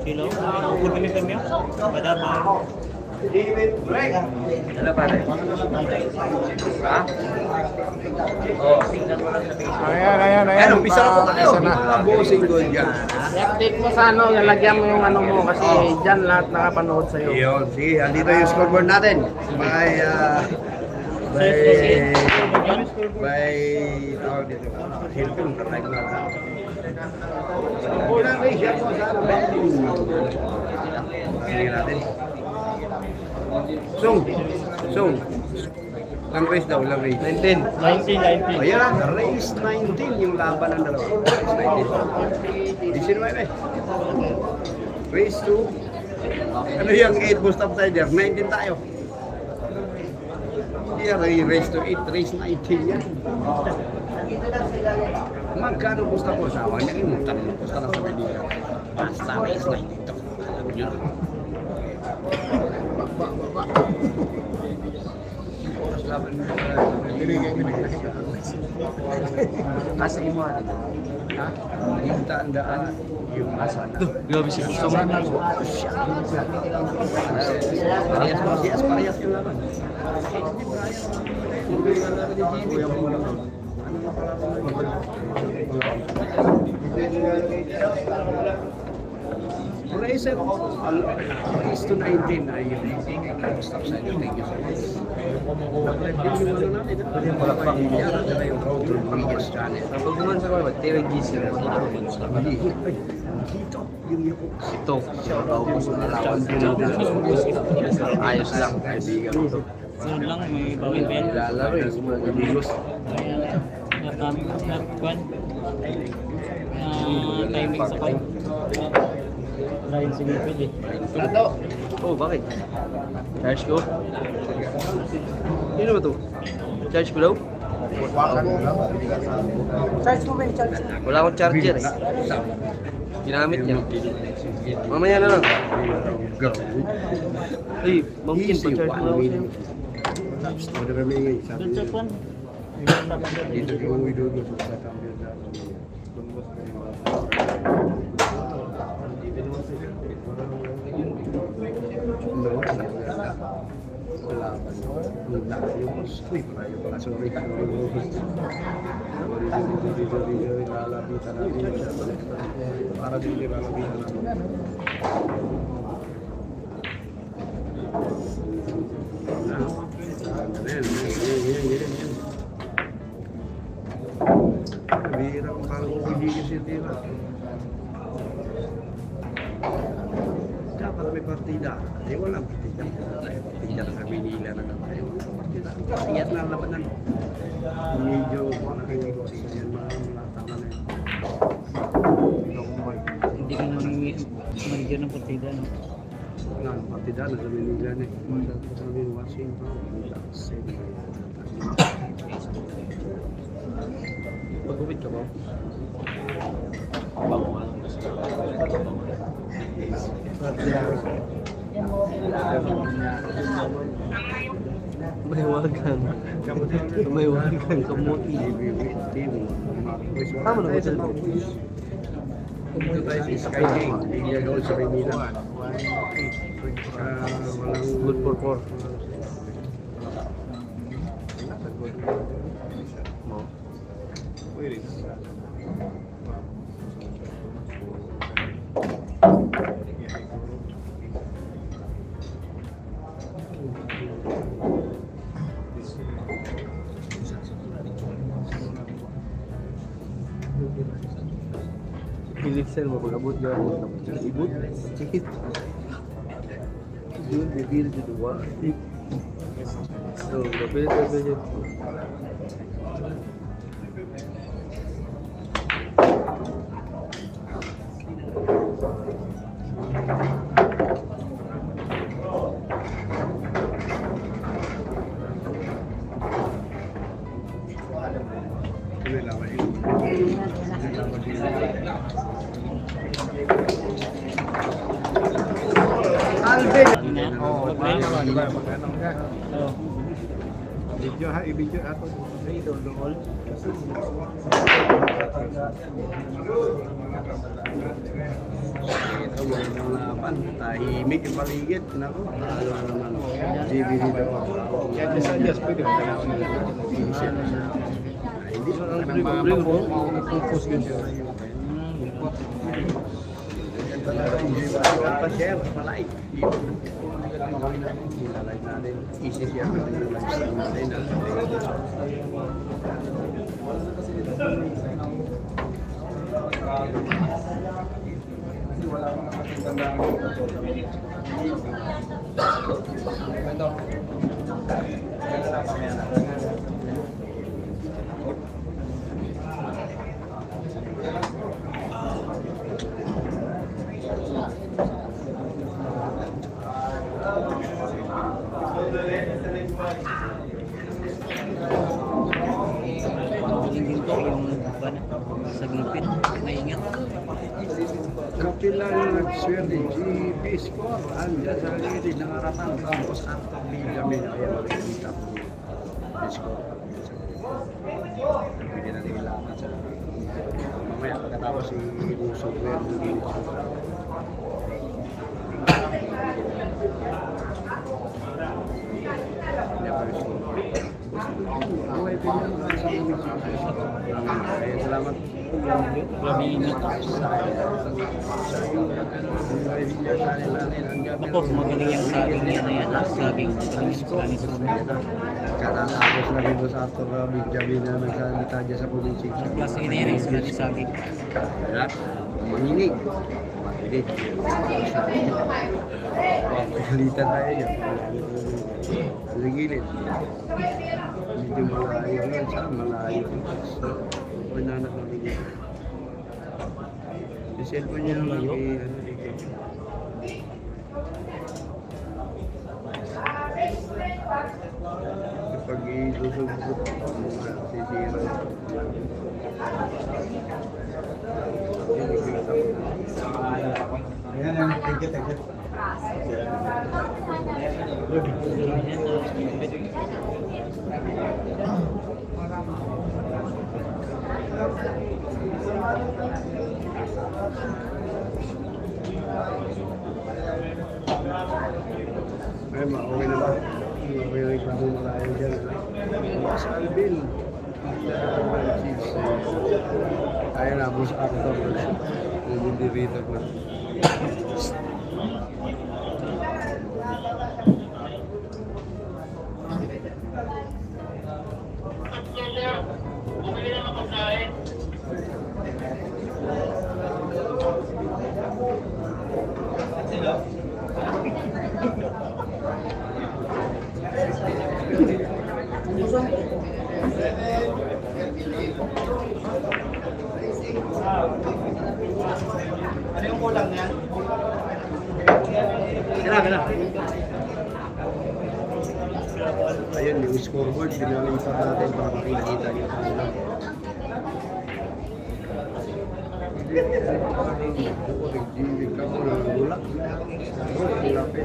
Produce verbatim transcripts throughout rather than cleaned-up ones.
Silo? Huwag kami kami. Madama. Ano pare? Ha? Oh, tingnan mo lang sa Facebook. Ayan, ayan, ayan. Ano, umpisa na po tayo. Umpisa na. Mga bossing ko dyan. I-update mo sa ano, lalagyan mo yung ano mo kasi dyan lahat nakapanood sa'yo. Yun, sige, andito yung scoreboard natin. By, uh, by, by, tawag dito. Cellphone, like na lang. Unang race yan po sa ano. Tingnan natin. Song, song. Lang race daw, lang race. nineteen. nineteen, nineteen. Ayan na, race nineteen yung laban ng dalawa. Race nineteen. nineteen. Race two. Ano yung eight boost upsider? nineteen tayo. Yeah, race to eight, race nineteen yan. Magkano boost up mo? Sawa niya yung tanong boost up sa Manila. Basta race nineteen to. Alam nyo. Kasi mo ano? Ha? Yung tandaan, yung asa na. Grabe si gusto mo. Parehas, parehas, parehas yung laban. Racer, race to nineteen ay stop sign. Thank you so much. Wala pang yan na yung road to Vegas channel. Pag guman sa mga T V G C na Dito, yung yuko. ito, shout mo sa nalawan. Ayos lang, kaibigan ko. Soon lang, may bawin pa yan. Nilalaro yung mga amigos. Nakaming nagkuhan. Timing sa kwan. Lain sige pwede. Lato! Oh, bakit? Charge ko? Sino ba to? Charge ko daw? Charge mo ba yung charge mo? Wala akong charger eh. Ginamit niya. Mamaya na lang. Ay, mungkin pa charge mo daw sa'yo. Doon sa kwan. Dito yung uwi doon sa cambio na. Para din di lalabitan natin. Bira kung parang ubigigil siya tira. Dapat may partida. Eh, walang partida. Partida na sa Manila na tayo. Partida. Iyat na ang labanan. Medyo nakikita yan mga tama na yun. Hindi ka nang manigyan ng partida. No? Nga, partida na sa Manila na eh. Sa Washington. Pagupit ka ba? May wagang. May wagang kamuti. Tama na ba ito? Dito tayo sa Sky King. Hindi gawin sa Manila. Good for four. Bilisan mo kung abot niya ako. Ibot? Sikit. Yun, bibili sa dua. So, napilit ka ba dyan? Video ha, i-video ako. Idol dool. Ito mo yung laban. Tahimik yung paligid. Naku, talo naman. G B dito po. Yan, just adjust. Pwede mo tanawin nila. Hindi mo naman Bring, mga bring, mapong. Focus yun siya. Pa-share, pa-like. I-like natin. I-share natin yung lifestyle natin. Galing din po yung ban sa gipit. Naingat. Kapila yung nag-swerte, G P score, andyan sa gilid ng harapan, tapos after Benjamin, kaya makikita po yung score. Pwede natin ilaman sa mamaya, pagkatapos yung software ng gilid. Kaya salamat. Grabe ingat. Ako, magaling yung saging niya na yan. Ha? Saging. Magaling yung saging sa mga. Katatapos na rin sa Arthur Benjamin na nagsalita dyan sa probinsya. Plus, iniring sila ni saging. Kaya, manginig. Makinig. Pagkalitan tayo dyan. Sa gilid. Medyo malayo yun. Saan malayo? Huwag na nakamigil. Yung cellphone niya naman, eh, ano, eh, pag isusubot, sisira. Ayan, ayan. Thank you, thank you. Ay, ma-okay na ba? Okay na ikaw mong malayo dyan. Mas Alvin. Kaya na, bus actor. Hindi rito ko. Ano yung kulang niya? Kaya, kaya. Ayun, yung scoreboard, pinalipat natin para makikita niyo. Nag-G-Wig ka mo na bulak. Ang lapit.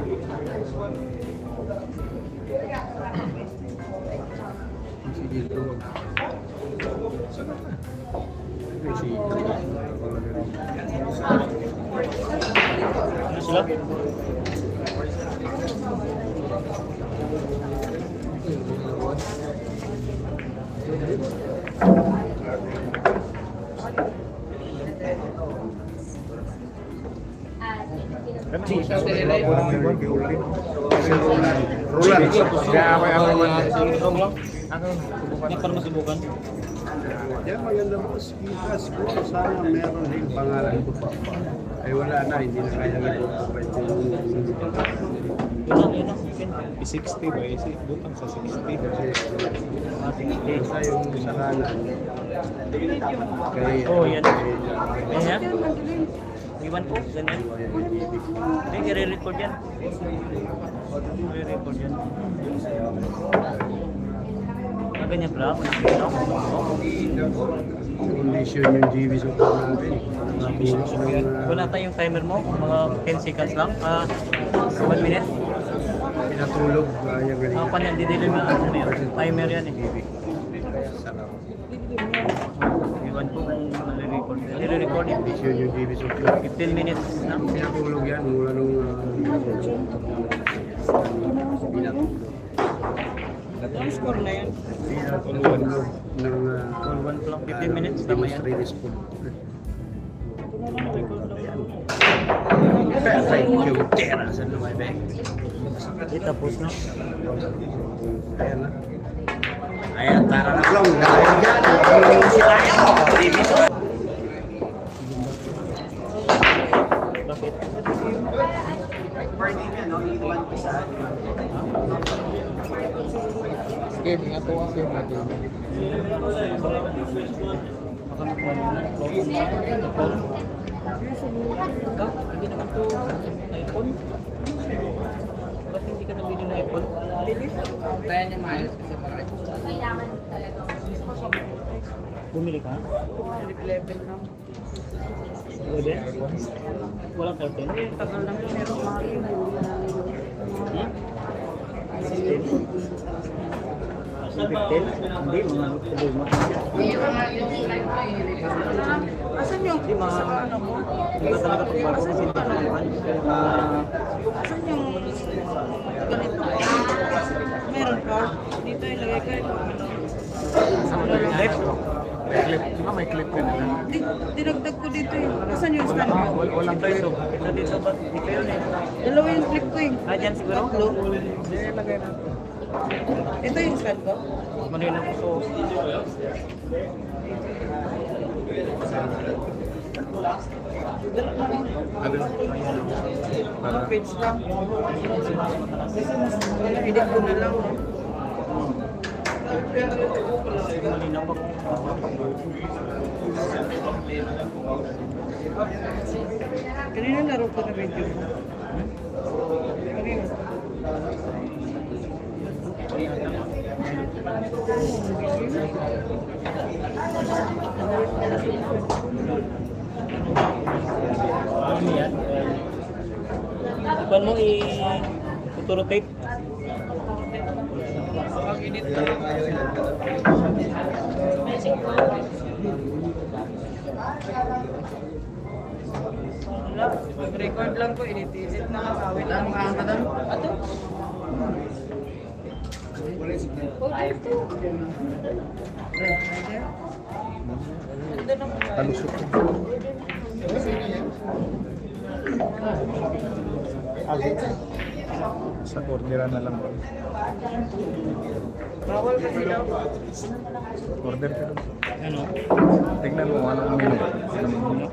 Sige, ito. Sige, Ano sila? Roland. Kaya ako ako man. Hindi para masubukan. Yan, maganda po. Kita score. Sana meron din pangalan ko pa. Ay wala na, hindi na kaya nito. Yun lang, yun lang. sixty ba? Butang sa sixty. Basta yung sa kanan. Kaya, Oh, yan. Ayan. Iwan po, ganyan. Hindi, i-re-record yan. I-re-record yan. Ah, ganyan pala. Condition yung G V support natin. Wala tayong timer mo, mga ten seconds lang. Ah, one minute. Pinatulog. Ayang galing. Ako pa niyan, didilim na ano yan. Timer yan eh. Salamat. Iwan po kung nare-record. Nare-record yun. Vision yung T V supply. fifteen minutes na. Pinatulog yan mula nung Ang score na yan. pinatulog ng Call one lang, fifteen minutes. Tama yan. school. Record lang. Thank you, Tera, sa lumay Eh, tapos na. Ayan na. Ayan, tara na lang. Dahil dyan, sila yan. Bakit? Sige, ingat ko kasi natin. Baka makuha mo na. Ikaw, hindi naman to iPhone. Ba't hindi ka nabili ng iPhone? Kaya niya maayos kasi bakit? Bumili ka? Level lang. Pwede? Walang fourteen? Eh, tagal lang yun. Meron mahal yun. Hmm? fifteen? fifteen? Hindi, mga tuloy mo. Asan yung? Hindi, mga hindi ba talaga itong bago kasi hindi ko naman. Asan yung ganito? Meron pa. Dito ilagay ko yung ano. Clip? May clip. Di ba may clip ka na lang? Di, dinagdag ko dito eh. Asan yung stand ko? Wal- Walang Ito clip. ito. Ito dito ba? Dito yun eh. Dalawa yung clip ko eh. Ah, dyan siguro? Tatlo. Hindi, lagay na. Ito yung stand ko. Manila ko so. Ano? Mga page lang. Kasi mas ano, edit ko na lang. No? Malinaw pa. Kanina laro ko na video ko. Kanina. Ano yan? Iban mo i-rotate. Pag-edit ko. Wala. Mag-record lang ko. Edit-edit na lang. Awit lang. Ato? Talusok. Sa orderan na lang. Bawal kasi daw. Order ka lang. Ano? Tignan mo anong menu. Anong menu.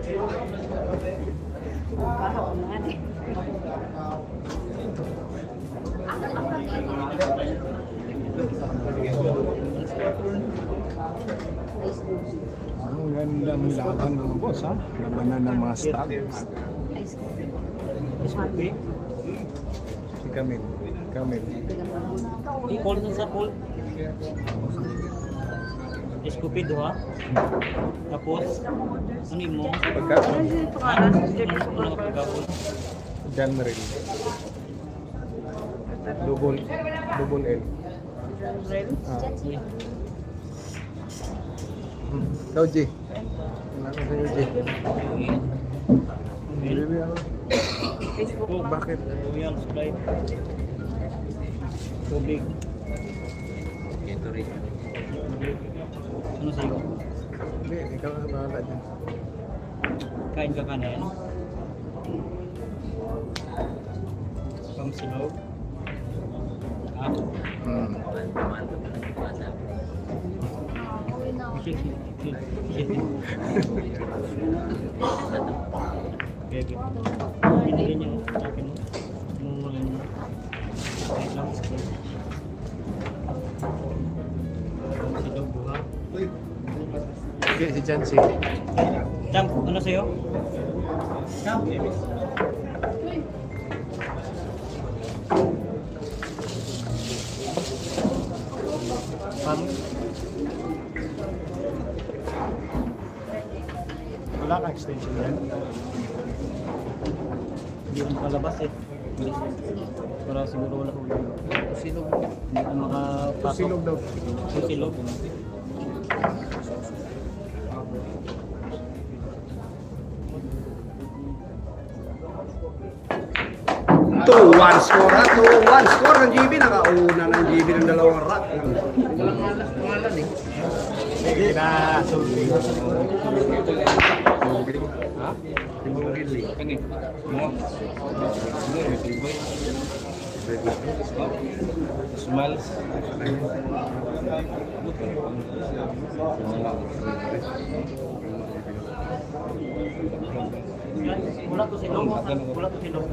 Ang ganda ang laban ng boss ha. Labanan ng mga staff. Scoopy? Si Camille. Camille. I-call na sa call. Scoopy do ha? Tapos, ano mo? Pagka Ano yung pangalan? Jeff Ano Super ka pagkakul? John Merrill. Double double L. Rel. Ah. Hmm. Daw G. Ano sa iyo G? Baby ako. Facebook Oh, lang. bakit? Royal Sprite. Tubig. Ano sa'yo? Hindi, ikaw ang bahala dyan. Kain ka ka na yan? Pamsilaw? Ah? Hmm. Okay, okay. Binigyan niyo sa akin mo. Nung mga yun. Kahit lang sa Pamsilaw, buha. Okay, si Jancy. Champ, ano sa'yo? Champ? Pam? Wala ka extension yan? Hindi rin palabas eh. Para siguro wala huli. Silog. Hindi ka makapasok. Silog daw. Susilog. two one score ha, two one score ng G B. Nakauna ng G B ng dalawang rack. Walang pangalan eh. Kinasulti. Ha? Kani. Smiles. Wala to silog. Wala to silog.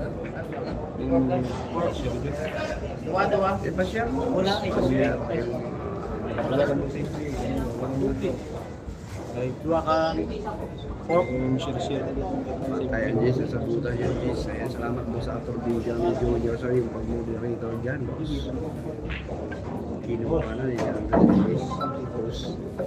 Dua-dua. Eh, pa siya? Wala ay Siya. wala ka dua ka pork. Ayan, Jesus, sa puta niya, Jesus. Ayan, salamat mo sa ator video ni Junior sa yung pag-moderator dyan, boss. Kinuha ka na niya, Jesus. Boss.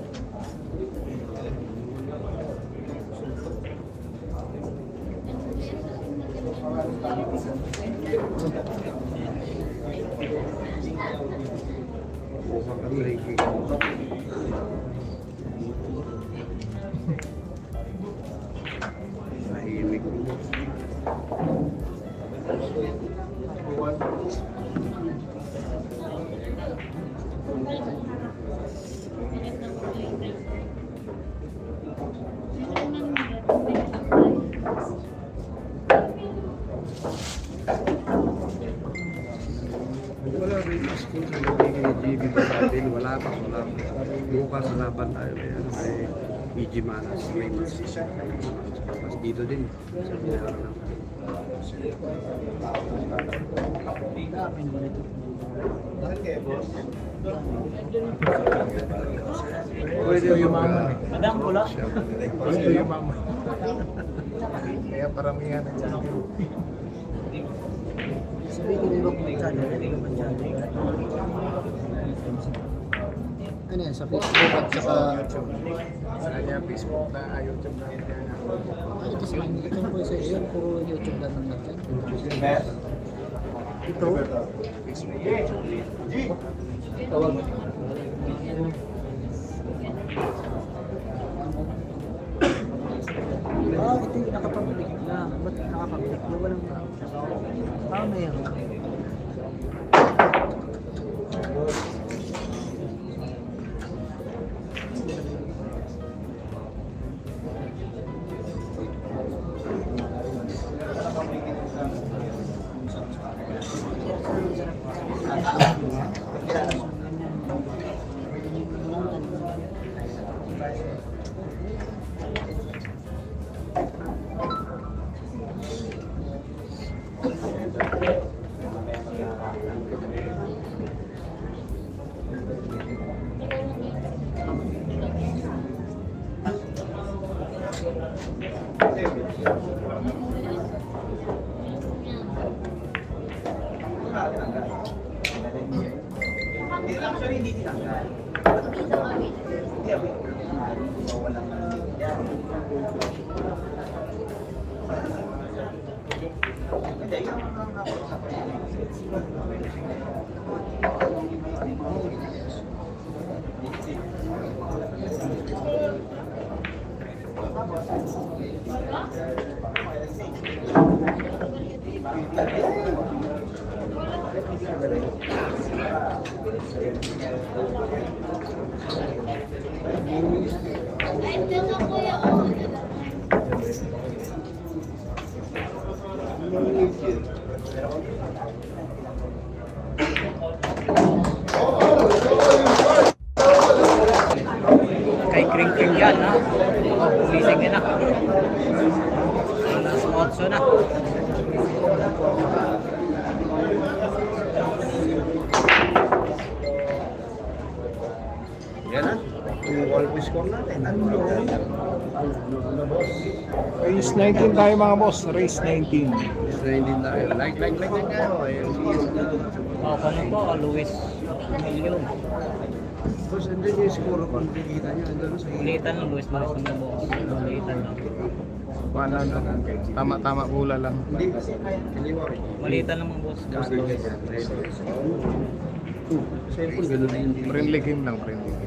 Buka ka Ricky. Tahimik mo. Wala rin mas kung sa naging G B pa natin, wala pa, wala pa. Bukas sa laban tayo ngayon ay E G Manas, may mas mas dito din sa pinara ng pwede yung mama. Madam wala. Ito yung mama. Kaya paramihan ng champion. Sabi ko nilok mo dyan. Ano yan? Sa Facebook at saka... Kanya Facebook na YouTube na yan. Ah, ito sa mga ito po sa iyo. Puro YouTube lang naman yan. Ito? Tawag. Ah, ito yung nakapag-click lang. Ba't nakapag-click? Yung walang... Paano yan? Kay Kring Kring yan, ha? Bumising ka na. Alas otso na. Yan na. Yung wall score natin. Ano Race nineteen tayo mga boss. Race nineteen. din tayo. Like, like, like, like kayo. Oh, kano po, Luis Million. Tapos, andun yung score kung nakikita nyo. Andun sa Ulitan lang, Luis Maris ng Nabo. Ulitan lang. Paano na? Tama-tama pula lang. Hindi kasi, kaliwa eh. Malitan naman boss. Cellphone, gano'n na hindi. Friendly game lang, friendly game.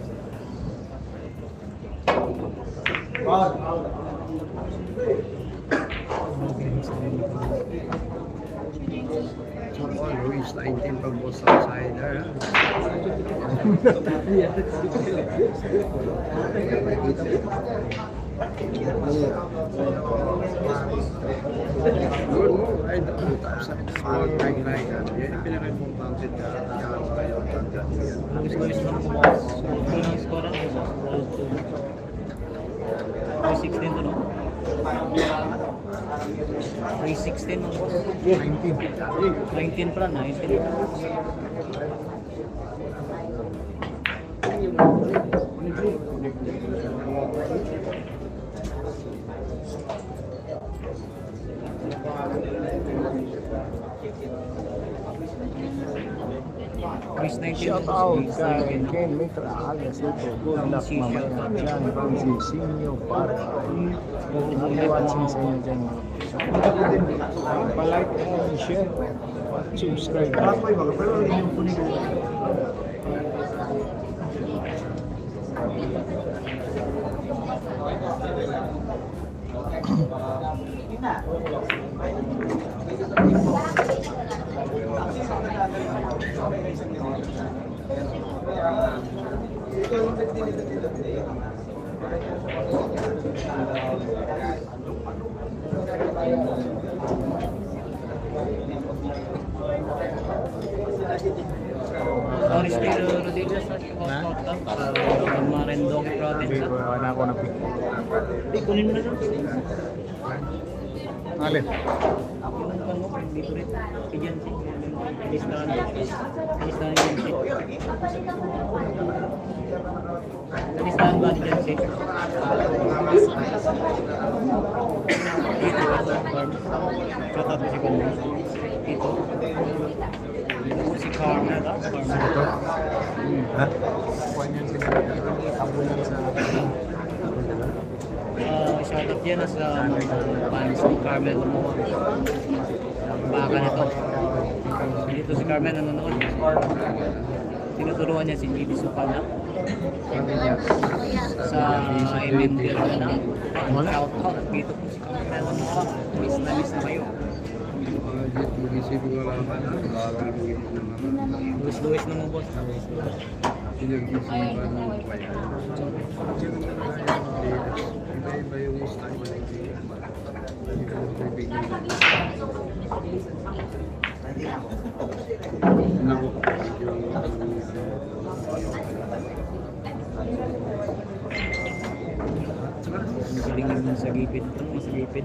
Oh, Luis nineteen from both outsider. Good move, right? Ang tapos na small tag like yan. Yan yung pinaka-importante na yan tayo tanda. Gusto-gusto naman po boss. Kung ang score na three sixteen to no? three sixteen no boss? nineteen. nineteen pala, nineteen. Chris nineteen. Shout out kay Ken Mitra alias ito. Good luck mamaya dyan. Francisco Parkay. Happy watching sa inyo dyan. Pa-like and share. Subscribe. Sorry, still Rodriguez na si Hot Top para Marindoque Hindi province. ko na ako na pick. Hindi, kunin mo na lang. Alin? Yung kan mo, dito rin. Agency. Listahan. Listahan yung agency. Listahan ba agency? Dito. Katat si Kuno. Dito. Si Carmen ata. Ito? Ha? Kuha niyan sila. Abo lang sa... Uh, shoutout yan sa mga fans ni Carmen Lumoa. Baka na to. Dito si Carmen nanonood. Tinuturuan niya si G D Supana sa M M D na. Shoutout dito po si Carmen Lumoa. Miss na miss na kayo. Mag-isip ko lang ba na? Bagal mo yun naman. Luwis-luwis na mo boss. Pinag-isipan mo pa yan. Iba-iba yung style mo ng game. Hindi ka magbibigyan ng Naku, Galing yung sa gipid. Ano yung sa gipid?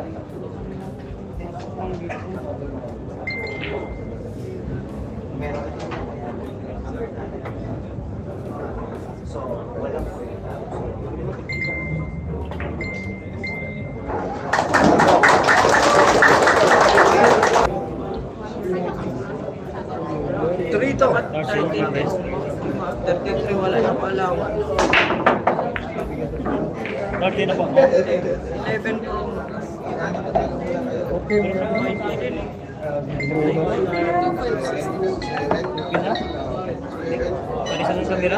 Trito! thirty-three wala na pala. thirty na po. eleven Pro Max. Okay na? Palisan ng kamera?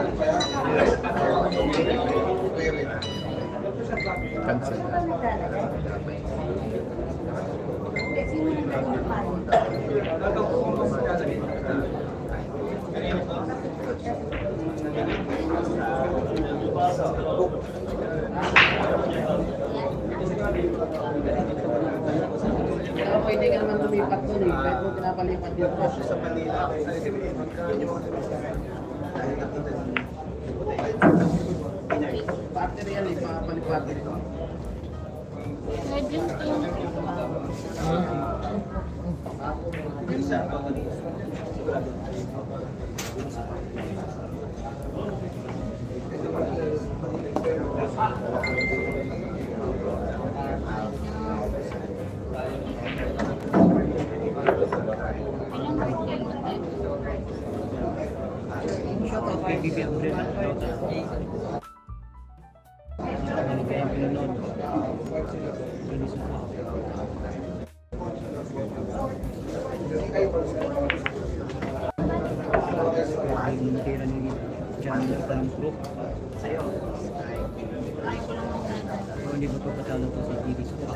Cancel. Pero pwede ka naman lumipat doon eh. Kahit mo pinapalipat dito. Sa Manila. Battery yan eh. Papalipat dito. Shoutout kay B B Andre na. Ano kaya pinanood? Yung natira ni John Tan Group. So, hindi ba ito patalo to sa T V Sport?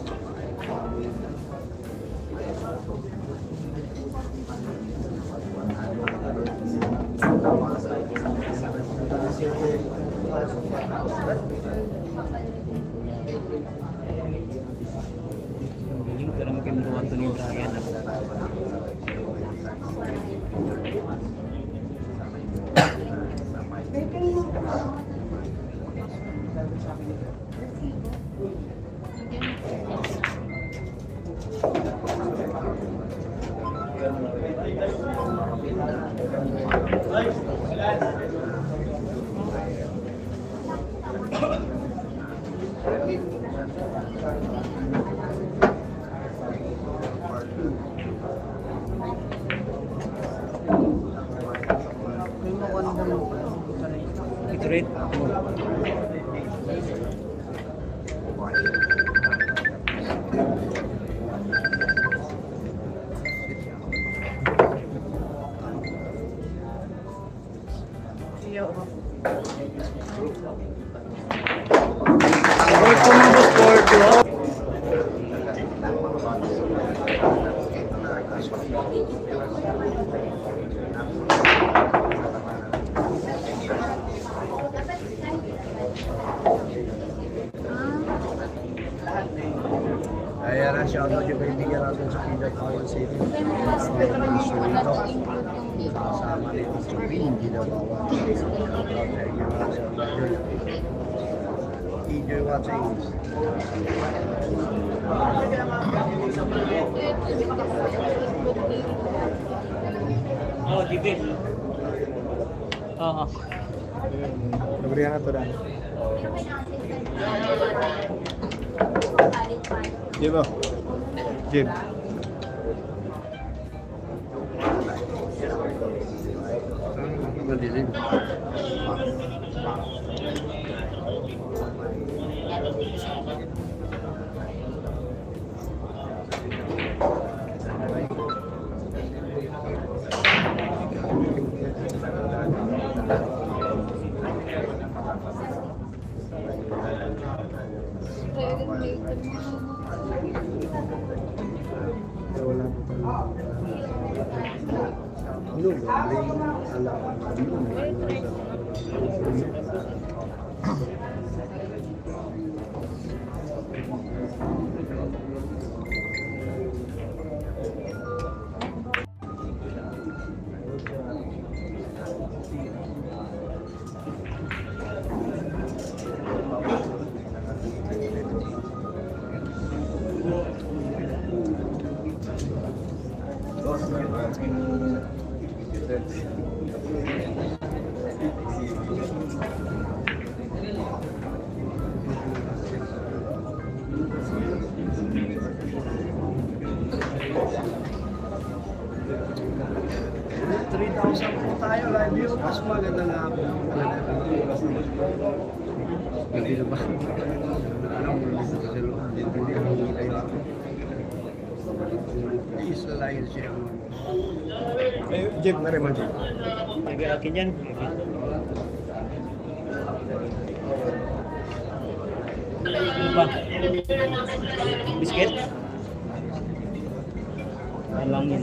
Galing, pero makimuruan to ni Brian. Ito rin. Sport ko mga sport ko. Ayan na, shoutout yung kaibigan natin sa Pilat Power City. Kasama nito si Win, ginabawa. Enjoy watching. Oh, T V. Oo. Nabrihan na to dan. Jim oh. Jim. Madilim. Wala po pala. Ano ba? Ala. three thousand po tayo live view. Mas maganda nga po. Hindi na ba? Anong dito sa loob? Hindi ako nakita yun. Isa lang yun siya. Eh, Jim na rin man Jim. Lagi akin yan. Ano pa? Biscuit? Alang yan.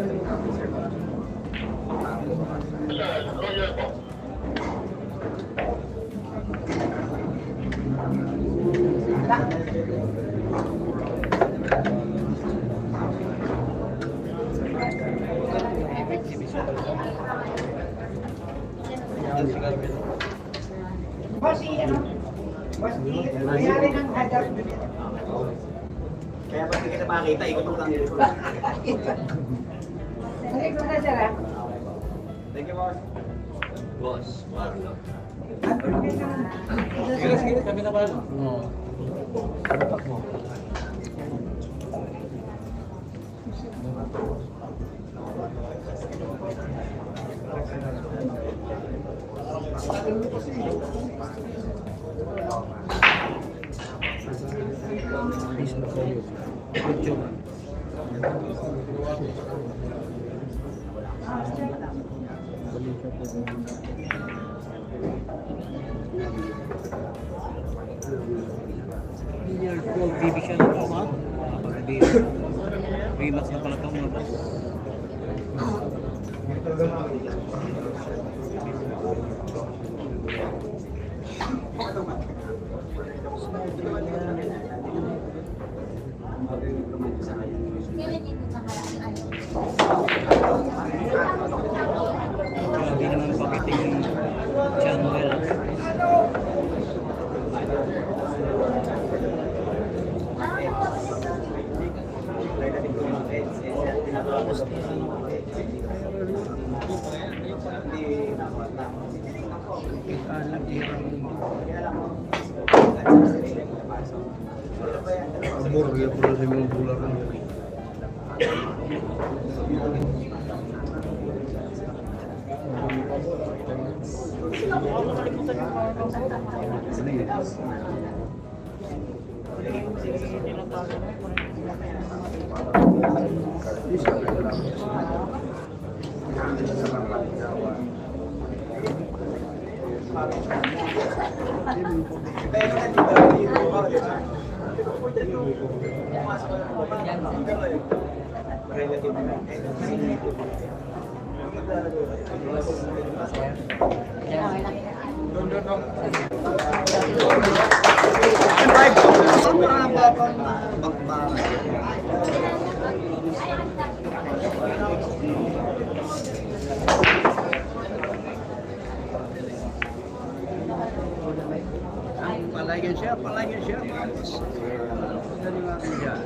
Kaya pag hindi kita makakita, ikot mo lang dito. Thank you, boss. Boss. Sige, sige, kami na ba? Oo. Pagpapak mo. Good job. Balikan po din. Year twelve baby siya na ito, ha? Nakapag-baby. Relax na pala ito mga boss. Grabe naman pakiting yung channel. Amor, ya pula sa mga bularan. Palagyan siya, palagyan siya. Galing natin dyan.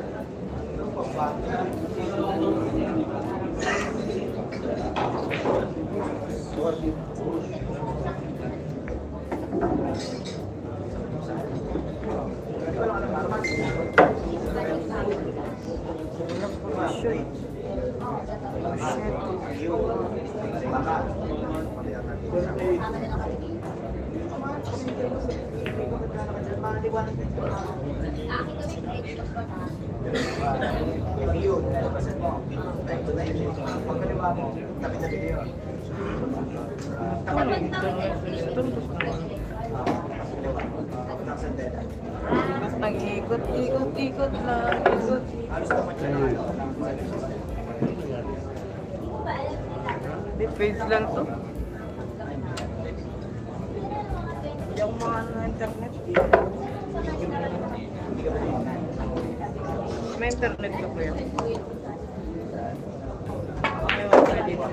Nag-ikot, ikot, ikot lang, ikot. Depends lang to. Yung mga ano, internet. May internet ka po yan. May wifi dito.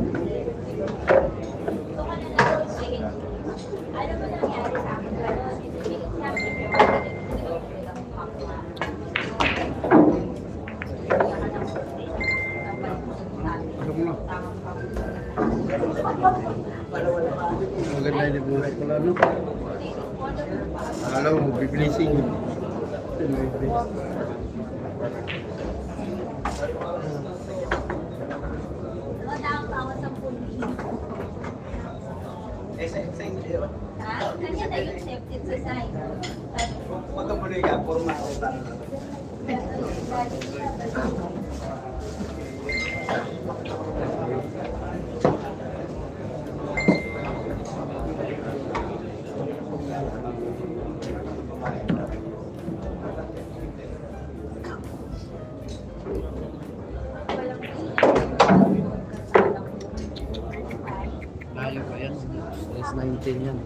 Maganda yung buhay ko lang, no? Alam mo, bibilising. Kanya na accepted sa site. Magkamuloy ka, forma ako. Layo pa yan. S nineteen yan.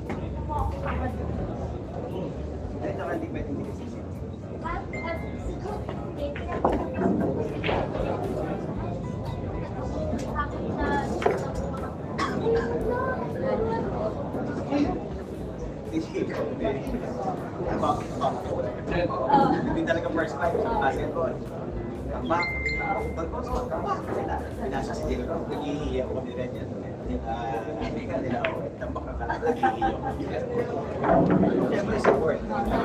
Hindi talaga first time basketball. Tambak. Pagpos ko, tambak. Nasa si Dilo ko, nag-iiyak ko nila niya. Hindi ka nila ako, tambak ka lang, nag-iiyak. Siyempre support.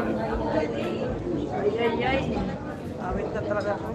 Ay, ay, ay. Awit ka talaga ako.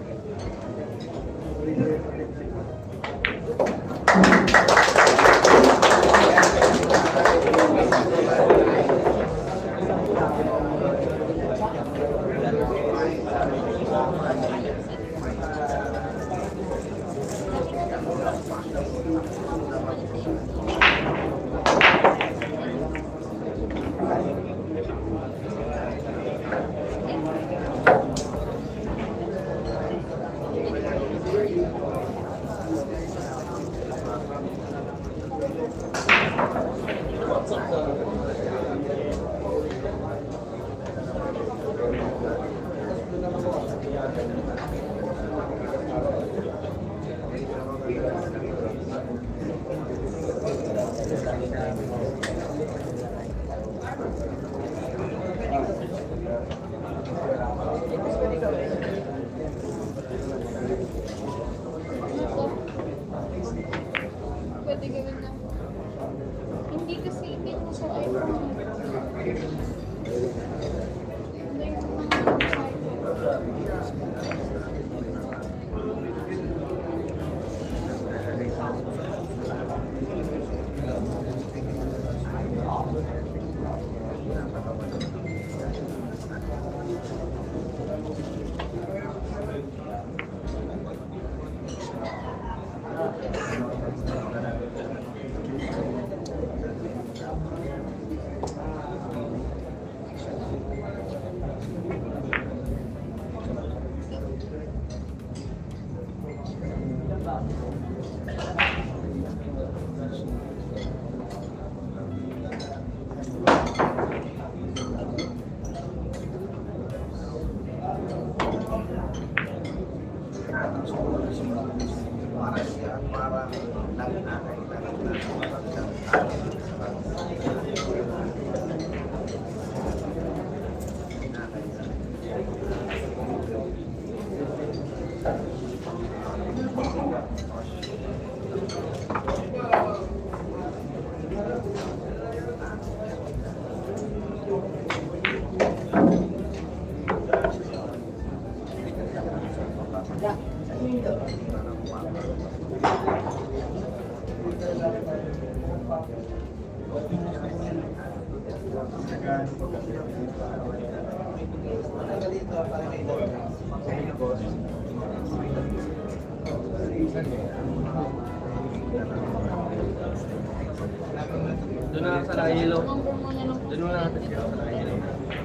Doon na lang sa Nakahilo. Doon na lang natin siya sa Nakahilo.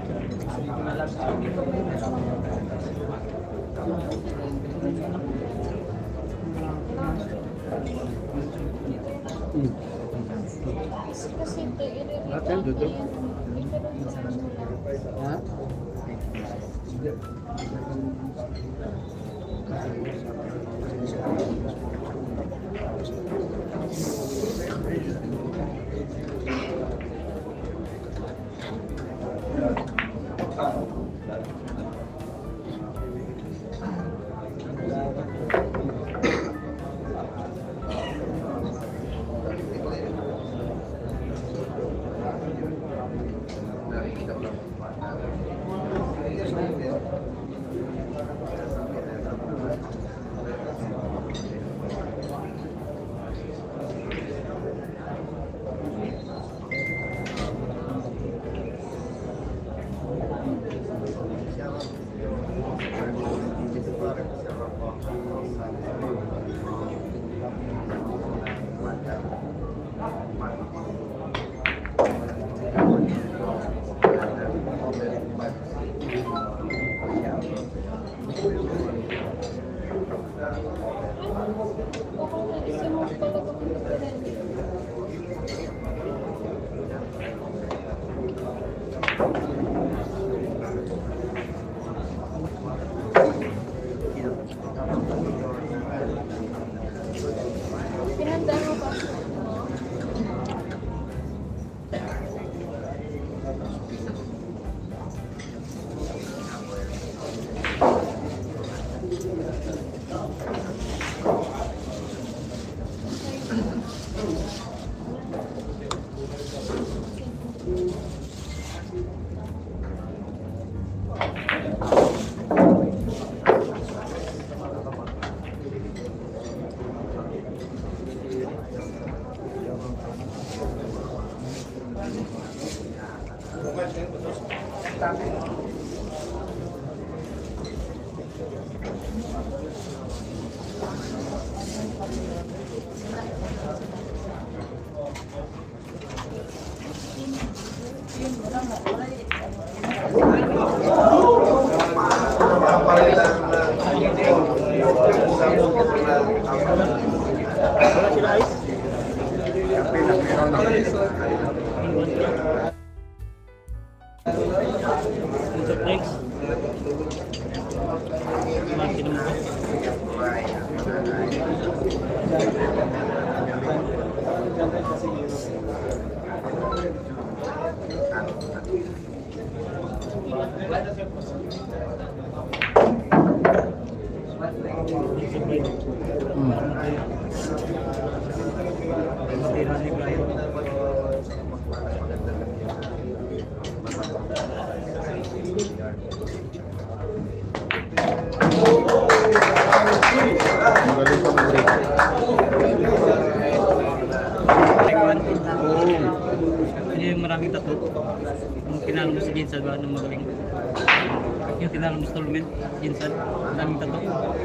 Kasi ito, Natin, duduk. Ha? Pinandaan mo ba? Surprise. Mati naman ko. Magaling pa mag-break. Hindi yung maraming tato. Yung kinalo mo sa Jinsan ba ng magaling? Yung kinalo mo sa Tulumen, Jinsan, maraming tato.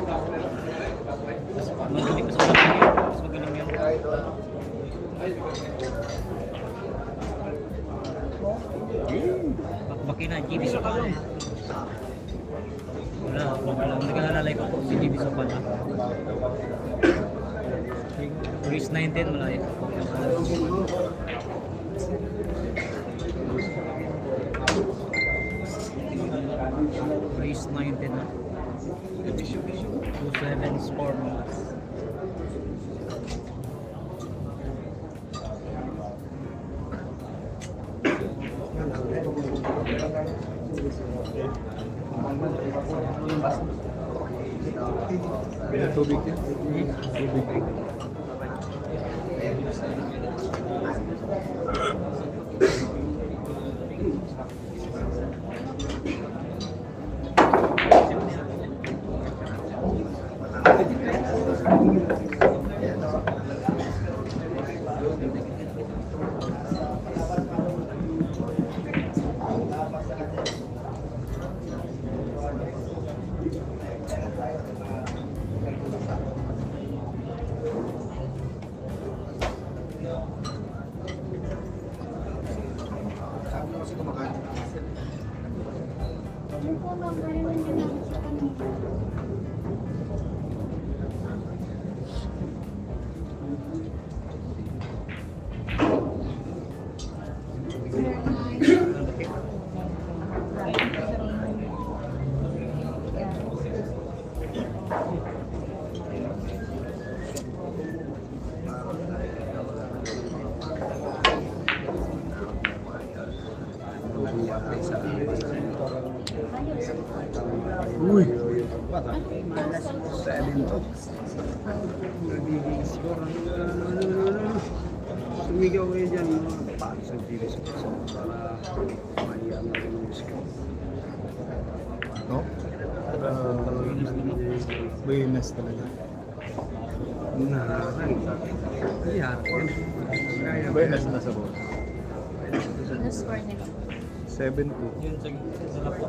Mas magaling, mas magaling yun. Mas magaling yun. Bakbakin na, G B Sopal. Wala, wala. Nag-aalalay ko po si G B Sopal. Race nineteen malaya. Race nineteen na. two seven score mo. Bila tubig yan? Tubig. Yung po number yun ang ginamit sa kanila. Uy! Seven to. Nagiging score. Ano, ano, ano, ano. Sumigaw kayo dyan, mga paano sa T V sa puso para maiya na rin yung score. No? Uh, Buenas talaga. Naharang. Ay, harap yun. Kaya ba Buenas na sa boss. Ano score nila? seven two. Yun sa sa lapo.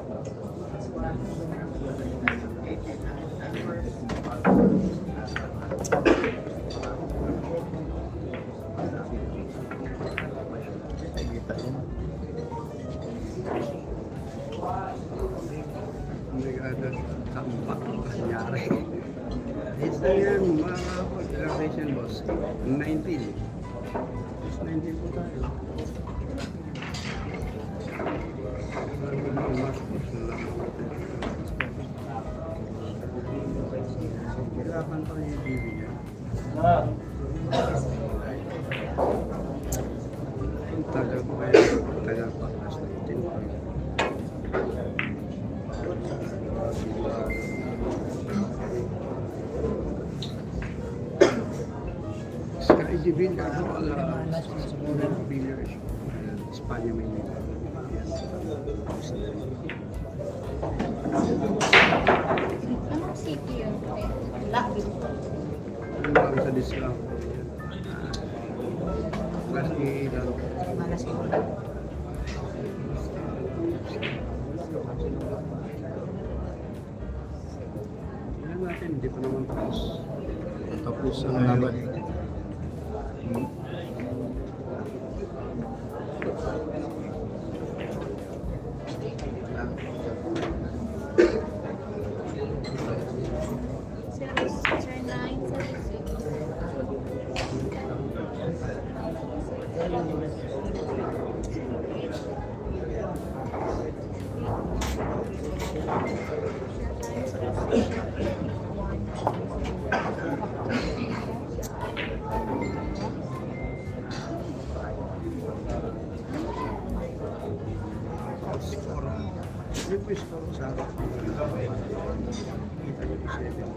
Nakikita yun. Hindi ka agad tampak ang nangyari. Hits na yan, mga kapag. Celebration boss. nineteen. It's nineteen po tayo. Kailangan pa rin yung T V niya. Tagal ko kayo. Tagal pa. Mas nineteen pa. Sky G B ako ala Billions. Espanya may nila. Anong city yun? Ano lang sa discount? Class A lang. Tingnan natin, hindi pa naman tapos. Tapos ang laban. Hmm. Zero six nine seven six. Score. Hindi po yung score sa akin. Kita niyo po seven.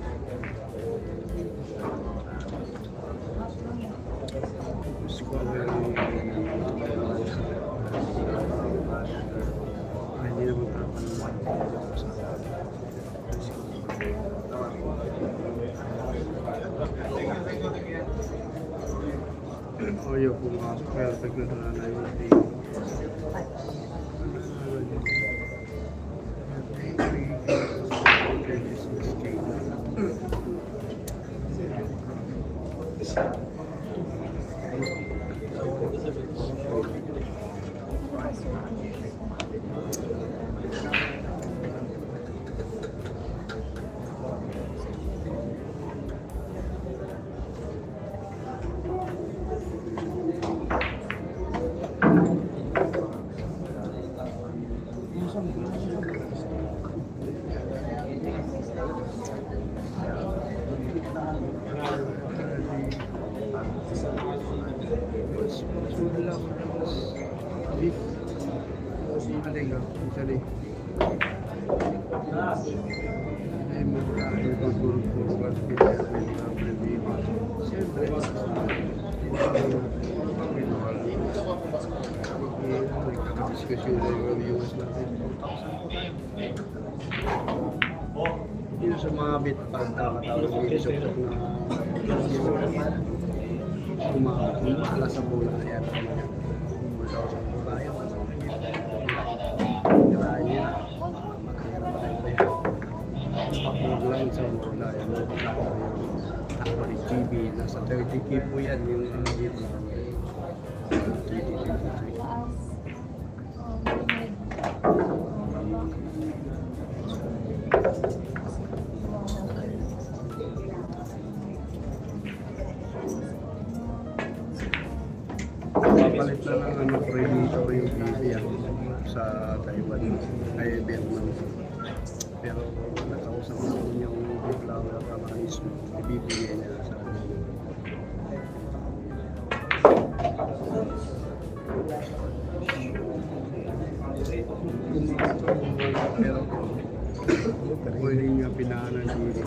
Score na ay, hindi naman tapan sa o yun, pumasok. Perfect na sana na yung team. Sudah lang. Beef. Aling ka. Isa rin. Ay, magkakaroon ko puro-puro ka sa pinag-beef. Siyempre, nagkakadiskusyon na yung viewers natin. Dito sa mga bit pagkakatawag dito sa na kumakaala sa bola yan. Kumakaala sa bola yan. Kaya yan. Pakog lang sa bola yan. Ako ni G B, nasa thirty K po yan yung ano dito. Papalit na ng ano, predator yung B B yan sa Taiwan, ay Vietnam. Pero nakausap namin yung flower para is ibibigay niya sa akin. Pero pwede nga pinahanan dito.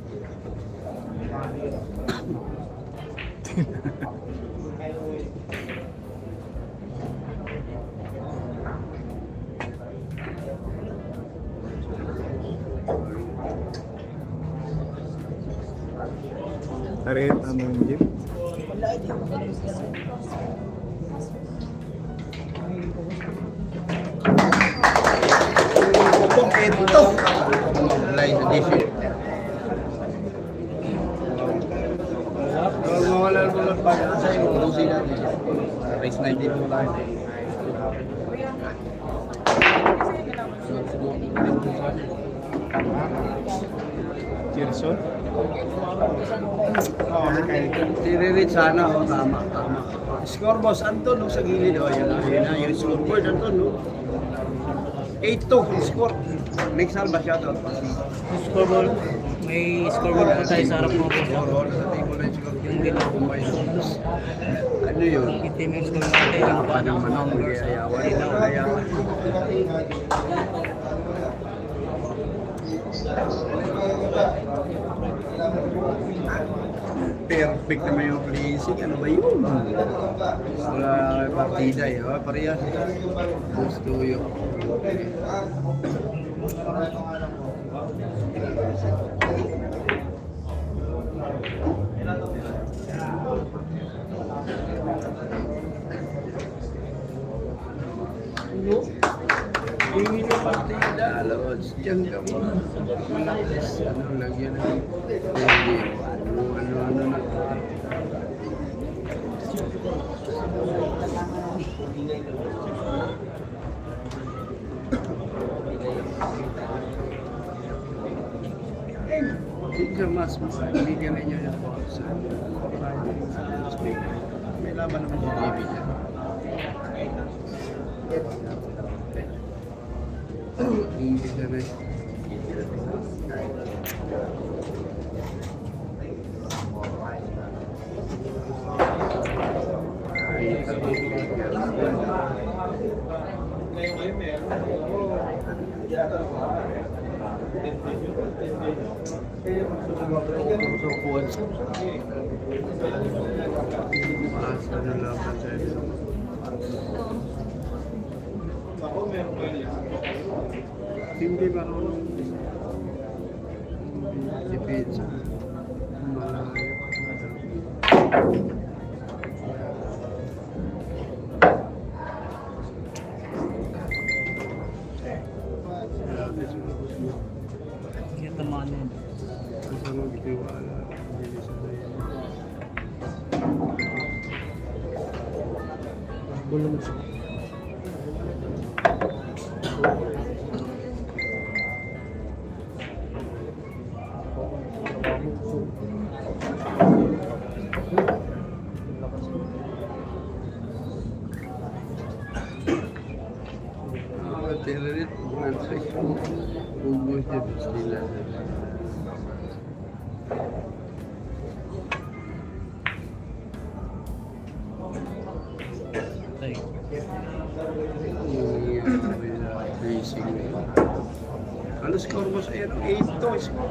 Tarit ano yung jeep? Pupok ito! Line edition. Kalau mawala mo lang pa sa iyo, lusin natin. Race nineteen mo tayo. Gerson? Oo, mechanical. Tiririt sana, o tama, tama. Score boss, Anton, no, sa gilid, o yan, yun na, yung scoreboard, Anton, no. eight two, score. Next halba, shoutout pa si... Scoreboard. May scoreboard po tayo sa harap mo. Scoreboard, sa table na yung scoreboard. Yung ginawa ano yun? Itim yung scoreboard natin. Yung Apa ng manok, mag-iayawan, mag-iayawan. Perfect naman yung placing. Ano ba yun? Wala partida eh. Oh, parehas. Gusto yun. Hindi na partida. Lods, dyan ka mo. Malakas. Ano, lagyan ng hindi. Ano, ano, ano na. Hindi ka mas bigyan ninyo yung boss. May laban naman sa G B dyan. Hindi ka na. Maasa na laban sa ito. Hindi marunong depensa. Malayo. Kaya tamaan yun. Asa magtiwala. Hindi sa tayo. Bulong siya. Tiririt, bukan saya. Bungkusnya bismillah. Ano score mo sa iyo? eight to score.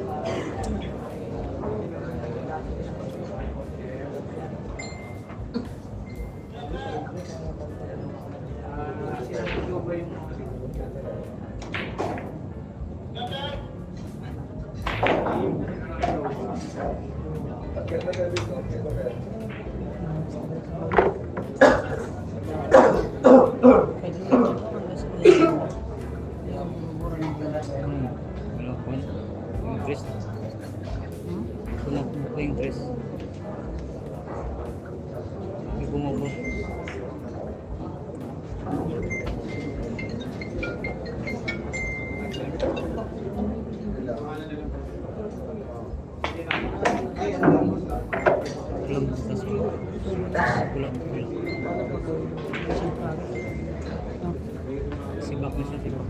Interest. Bumaba po yung interest. May bumaba. Kulang tas kulang. Kulang, kulang. Sibak na siya, sibak.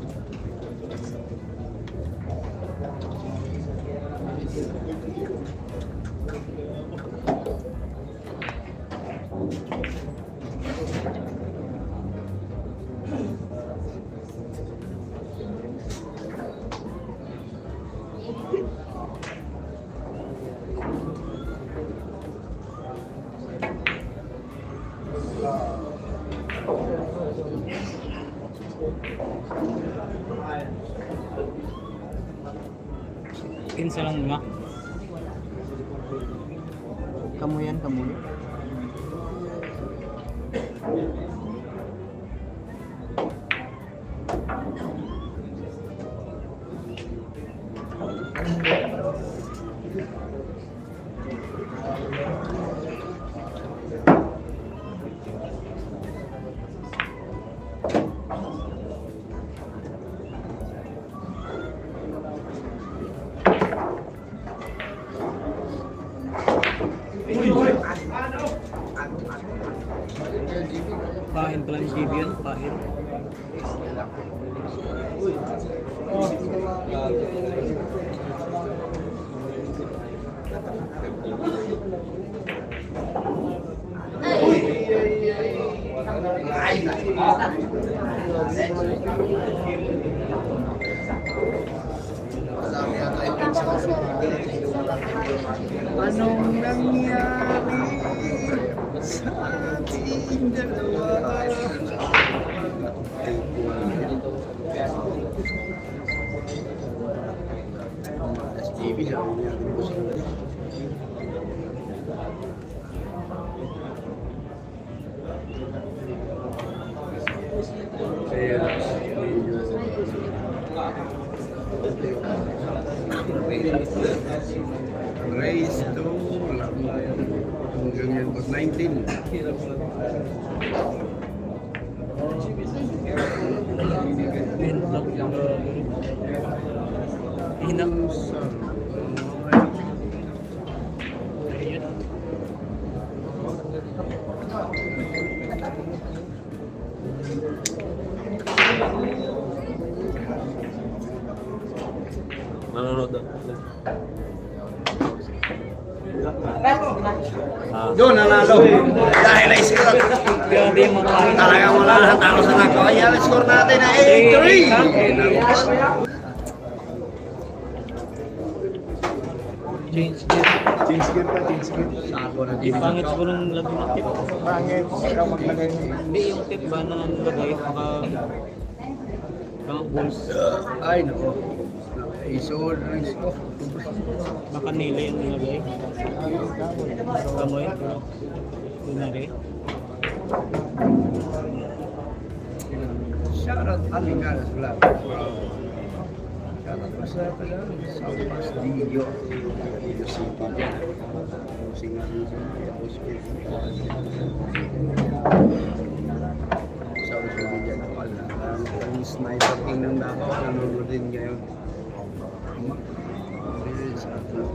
Pinsa lang lima. Kamu yan, kamu. Pahin pala ni G B yun, pahin. Anong nangyari sa ating dalawa? S P B sabi niya. Kaya raise to hanggang yan pag nineteen. Pinlock yung hinak. Nanonood daw. Doon nanalo. Dahil ay score. Grabe yung mga pahin. Talaga wala na talo sa nako. Ayan, score natin na eight three. Change gear. Change gear ka, change gear. Sako na Di pangit siguro ng lagi ng tip. Pangit, ikaw maglagay mo. Hindi yung tip ba na nalagay? Baka baka balls. Ay, nako. Isod, iso. Baka nila yung nilagay. Kamoy. Kunari. Shoutout Aliganas Vlog. Shoutout pa sa pala sa Pas Video. Video City dyan. Singan sa hospital. Sa hospital dyan ako ala. Ang sniper king ng Davao. Nanonood din ngayon. Sa atin.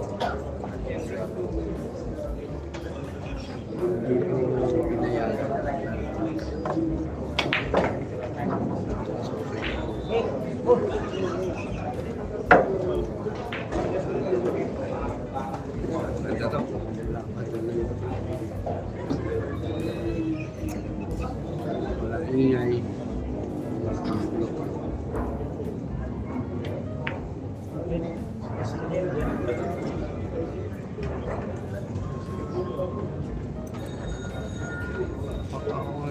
Pinayagan. Ito. Wala ingay.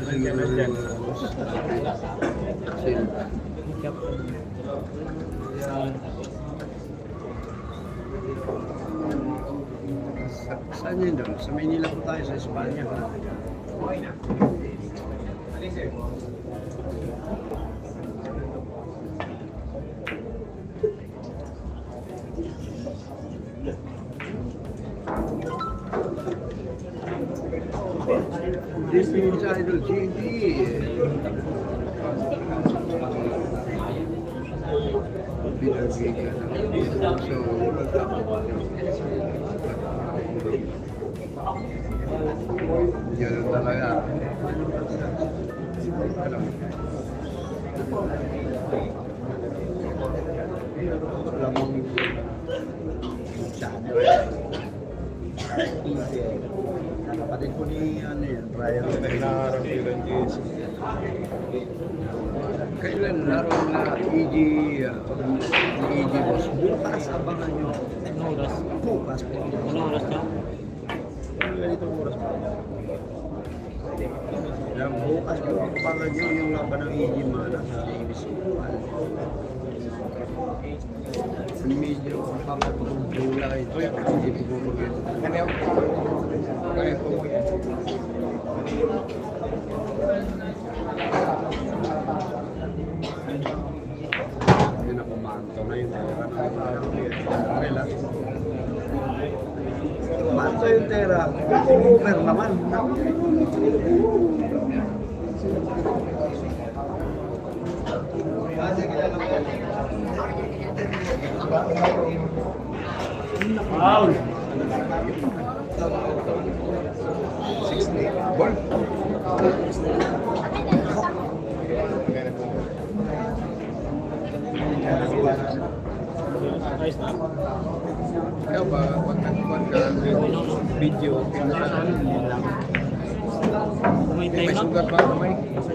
Sa- Saan yun doon? Sa Manila po tayo, sa Espanya. This is Idol T V. Binabigyan ng so yun talaga. Alam mo. Alam mo masyado eh. Kapatid ko ni ano yan, Brian. Kailan laro na E G, uh, E G boss? Bukas abangan nyo. Ano oras? Bukas po. Ano oras na? Ganito oras po. Yan, bukas po abangan nyo yung laban ng E G Mana sa Davis. Medyo papapagpula ito. Hindi po po yan. Kaya po po yan. Yun na kumanto na yung tera ng relax. Kumanto yung tera. Over naman. Foul! sixty. Ball. Ikaw ba, pag nagkuhan ka ng video, pinasaan May may time na? sugat ba kamay?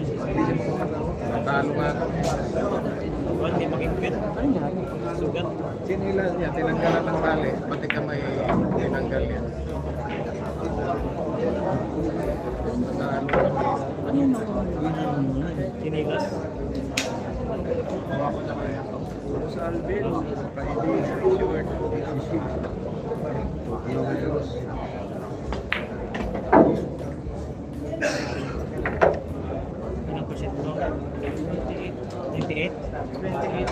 Talo nga ako. Huwag di makikipit. Sugat. Sinilas niya, tinanggalan ng tali, pati kamay tinanggal niya. Sinilas. Sa Alvin, Friday, short, Ilang percent mo? twenty-eight? twenty-eight?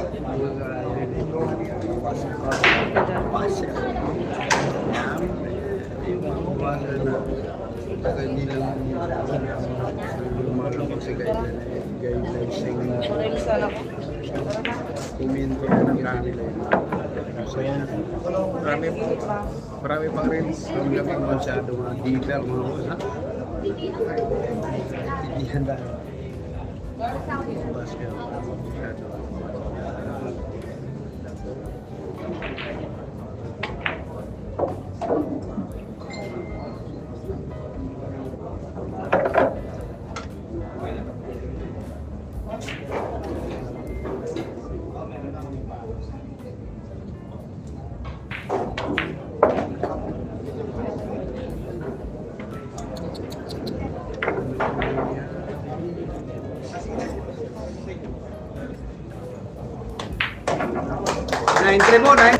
Kasi hindi lang lumalabas sa guidelines ng kuminto ng kanila. So yan, marami po, marami pang release. Hindi kami masyado mga dealer, mga wala. Hindi yan dahil. Basket, masyado. Nine triple nine.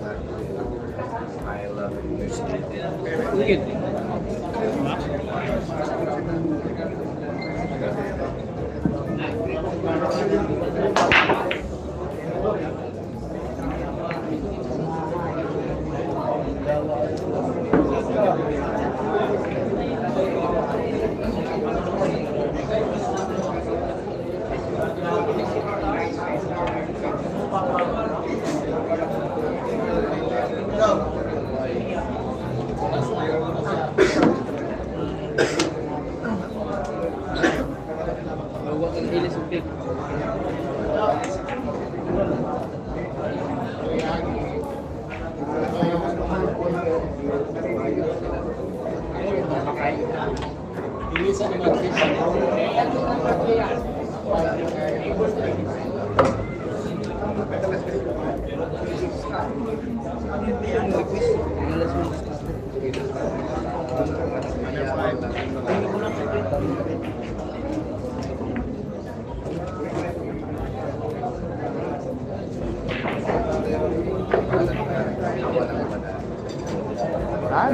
I love it.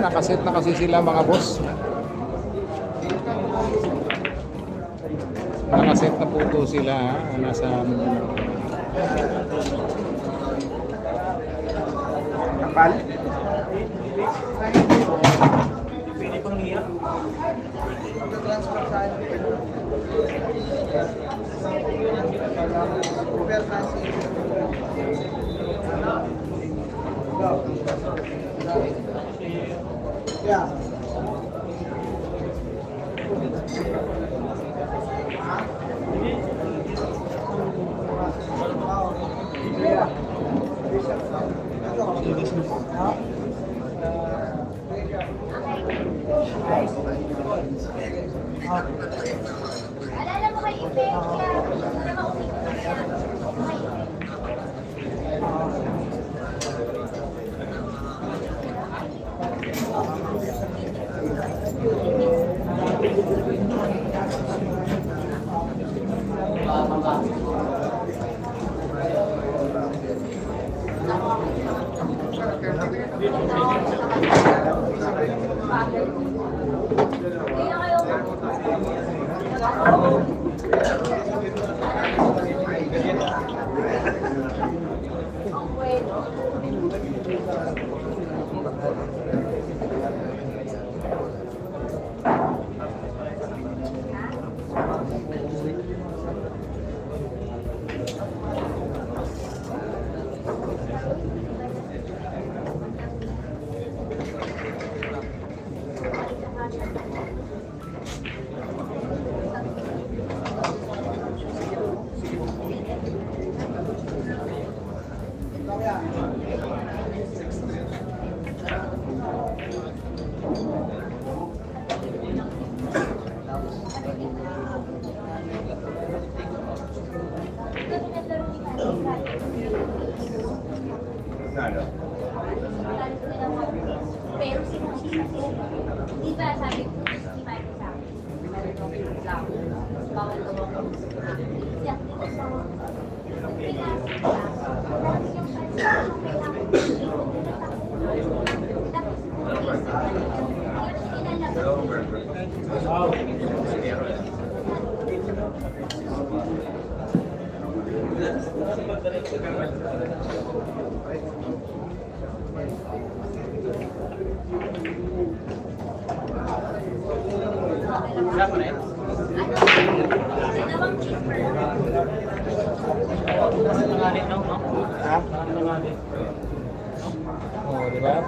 nakaset na kasi sila mga boss. Nakaset na po to sila ha. Nasa Kapal? Pwede pang liya. Yeah. Alala mo kay Ipe, kaya para maumigay ka. Pero si di ba sabi ko, si Mike sa akin, bawal ko. Siya, dito sa Siapa nih? Nangalit no? ha? Nangalit. Oh, di ba?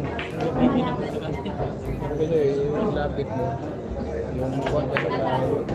Kasi yung lapit mo, yung buwan ka sa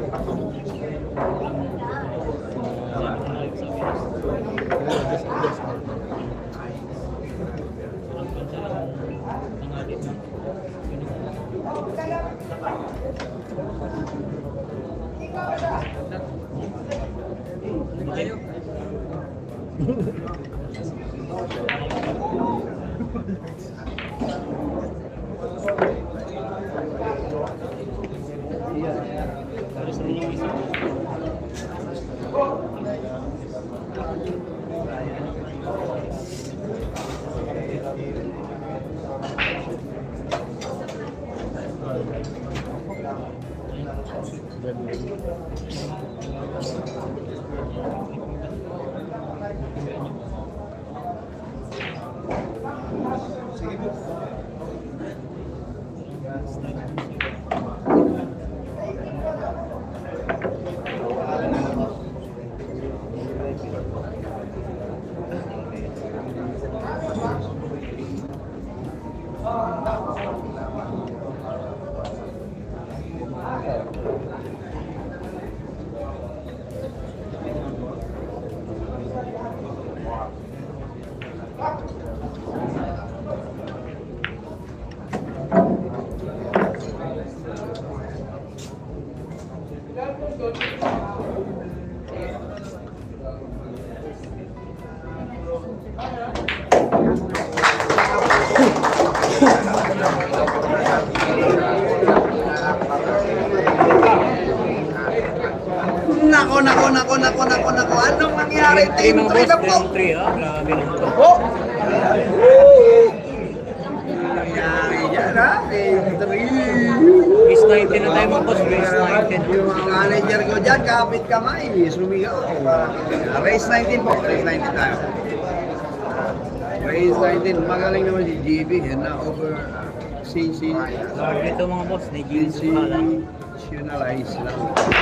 Nako, nako, nako, nako, nako, nako. Anong nangyari? Team three na po. three ah, grabe na. Oh! Nangyari yan. na, three. Race nineteen na tayo mga boss, race nineteen. Yung mga manager ko dyan, kapit kamay, sumigaw. Race nineteen po, race nineteen tayo. Race nineteen, magaling naman si G B, yan na over C C. Ito mga boss, Nigerian sa pangalan. Nationalize lang.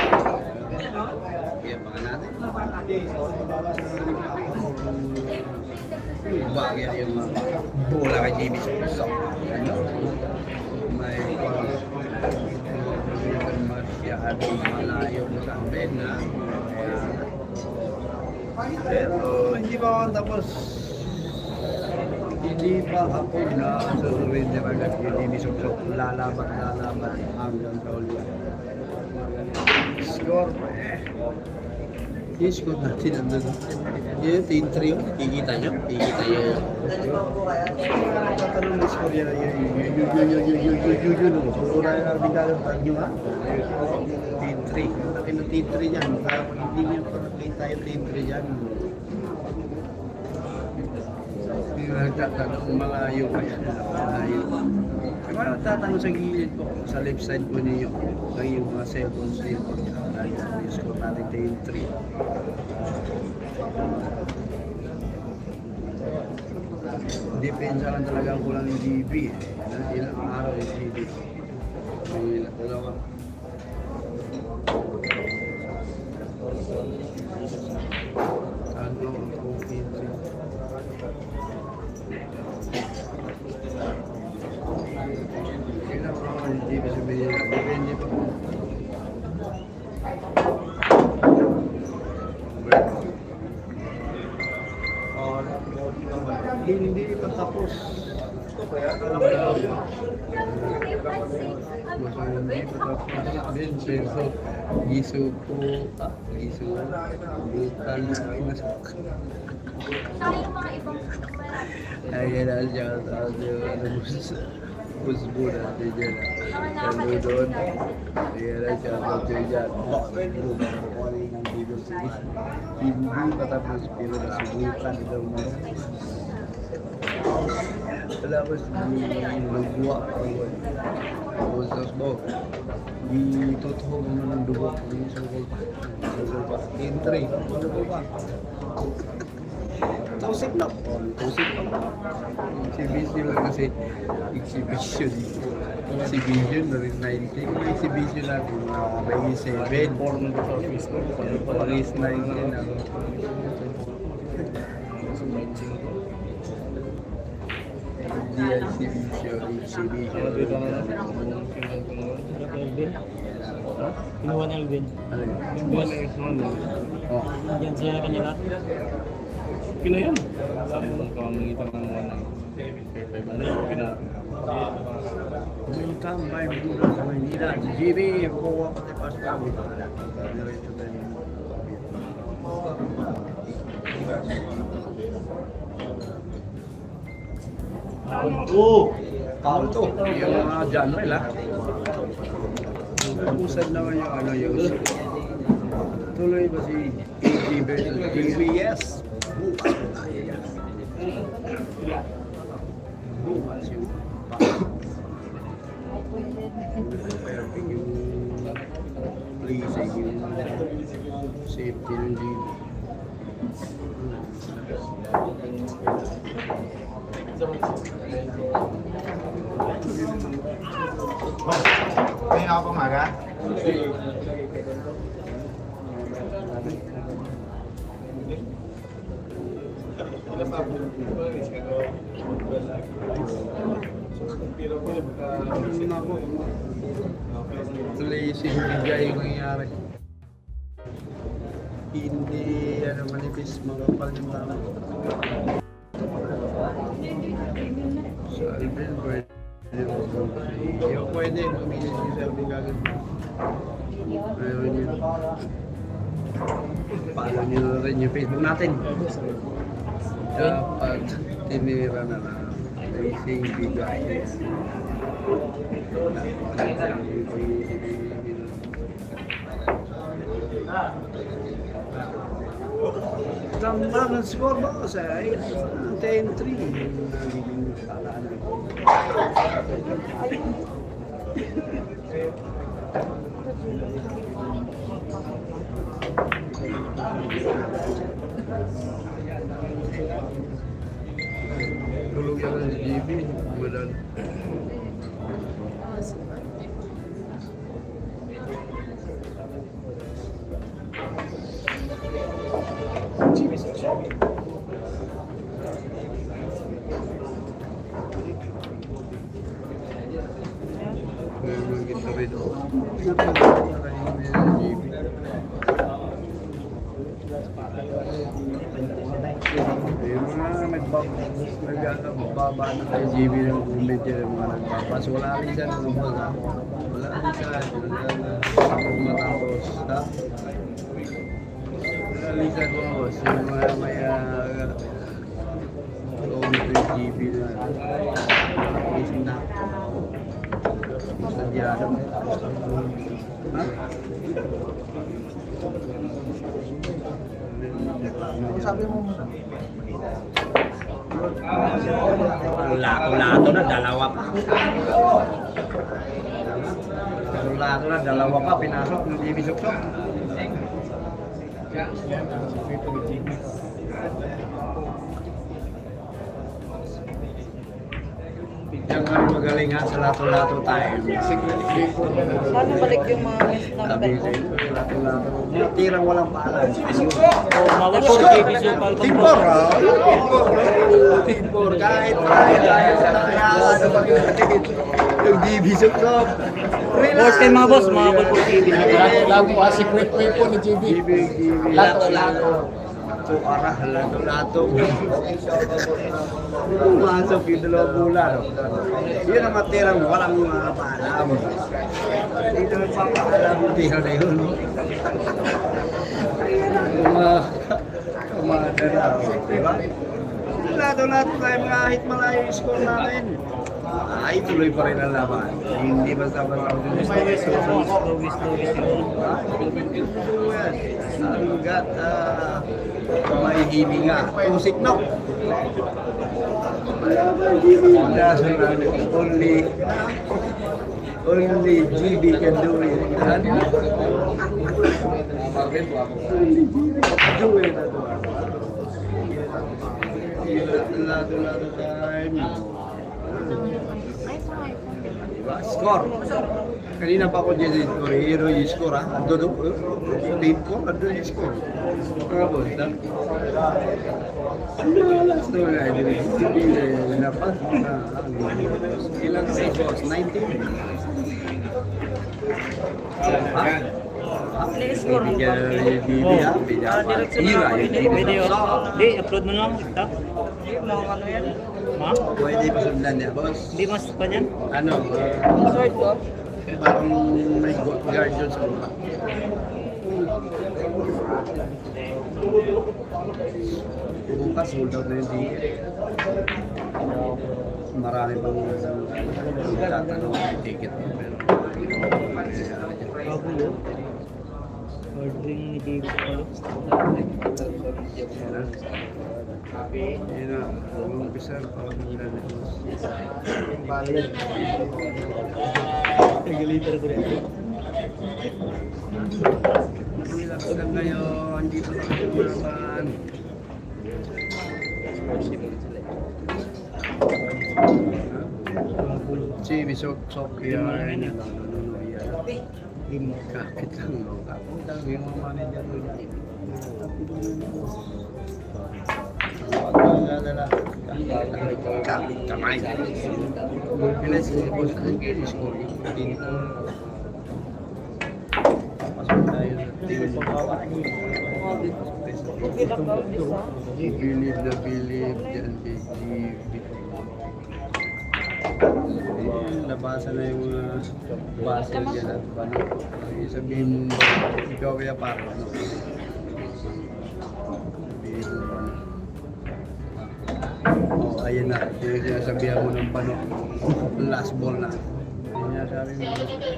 Kaya baka natin. Bagay yung mga bola kay J B sa puso. Ano? May masyadong malayo sa amin na. Pero hindi pa ako tapos. Hindi pa ako na surrender agad yung J B Suksok. Lalaban, lalaban hanggang kaulian. Score pa eh. Yung score natin nandun. Yung team three yun, kikita nyo, kikita nyo. Tatanong na score yan, yun, yun, yun, yun, yun, yun, yun, yun, yun, yun, yun. So, wala na rin kagantag nyo ha. Team three, laki ng team three dyan. Kaya pag hindi nyo pakakita yung team three dyan. Nagtatanong malayo kaya malayo. Kaya nagtatanong sa gilid ko, sa left side po ninyo, sa yung mga cellphones dito. Yung score natin team three. Depensa lang talaga ang kulang ng G B. Ilang araw yung G B. Ilang dalawa. Ano ang team three? Ilang araw yung G B sabihin. Depende pa po. Hindi pa tapos. Hindi pa tapos. Then, so, giso po, giso, bukan, pinasok. Ayan na siya, tapos yung ano, busbo natin dyan. Ano doon, ayan na siya, tapos yung dyan. Bakit mo, makukuha ng video series. Hindi pa tapos, pero nasubukan daw mo. Wala ko sa lugwa o sa mo. Di totoo mo ng dugo ng sugol pa. Sugol pa. Entry. Sugol pa. Tausik na. Tausik pa. Exhibition lang kasi. Exhibition. Exhibition na rin nineteen. Exhibition natin na race seven. Race nineteen. Exhibition, exhibition. Kinuha ni Alvin. Ano yun? Yung boss. Oh. Yan sila na kanila. Kina yan. Sabi mo kamangitan ng mga nang ano yung kina. Tambay muna sa Manila. Si G B, kuha pati pasta. Diretso tayo. Oh! Paul to. Yung mga Janwell ha. Pusad naman yung ano yung tuloy ba si A G versus G B? Yes. Bukas mo tayo yan. Bukas yung perfect yung pleasing yung safety ng G B. May ako maga? Placing bigay yung nangyari. Hindi ano manipis makapal yung tama. So, Alvin, pwede yung pwede mamili si Selby kagad. Ayaw nyo. Follow nyo na rin yung Facebook natin. Dapat tinira na na racing bigay. Tama ng score ba? Sa ten three. Nagiging talaan. Tulog yan ng G B, madan. Meron kita rin. Yung mga nagbababa na tayo G B ng comment yan, yung mga nagpapas. Wala rin siya ng mga ha. Wala rin siya. Ako matapos. Ha? Wala rin siya kung boss. Yung mga may comment yung G B na is na. Sadyado. Ha? Sabi mo mo. Lato-lato na, dalawa pa. Lato-lato na, dalawa pa, pinasok ng G B Suksok. Diyan kami magaling ha, sa lato-lato tayo. Sana balik yung mga miss ng Sabi dalawa. sa'yo, lato-lato. Tirang walang paalam. Mawag po, J B Supal. Timpor ha? Timpor, kahit kahit tayo sa nakayaan na pag-ibig. Yung G B Suksok. First time mga boss, mga ball po J B. Lago pa si Quick Quick po ni G B. G B, G B. Lato-lato. Lato, arah, lato-lato. Pumasok yung dalawang bulan. Yun ang matirang walang mga paalam. Hindi naman papaalam yung tira na yun. Mga kumada na. Diba? Lato-lato tayo mga kahit malayo yung score natin. Ay, tuloy pa rin ang laban. Hindi basta-basta. Hanggat uh, may hininga. Tusik no. Only only G B can do it. Only G B can do it. Lato-lato time. Score. Kanina pa ako dyan yung score. Hero yung score ha. Ando doon. Team ko. Ando yung score. Mga boss. Last na wala. Hindi na dapat. Ilang sa boss? nineteen. Ha? Ni-score mo ba? Video. Di, upload mo lang. Ito. Mga ano yan? Ha? Pwede pa sundan niya, boss. Di mas pa dyan? Ano? Password ko? Parang may guard yun sa mga. Bukas, sold out na yung D A. Marami pang tatanong yung ticket mo. Bago yun. Ordering ni J B Supal. Yun na, umpisa parang nila. Balik. Nag-liter ko rin. Relax lang ngayon, dito na kayo naman. Si Bisok Sok yan. Kapit lang mo. Kapit lang yung mga manager mo. Kapit kamay. Pilas ko po sa English ko. Pasok tayo sa team. Believe na believe dyan kay G B. Nabasa na yung mga basa dyan at ano. Sabihin mo, ikaw kaya para ano. Sabihin mo ano. Oh, ayan na. Yung sinasabihan mo ng pano. Last ball na. Yung sabi mo.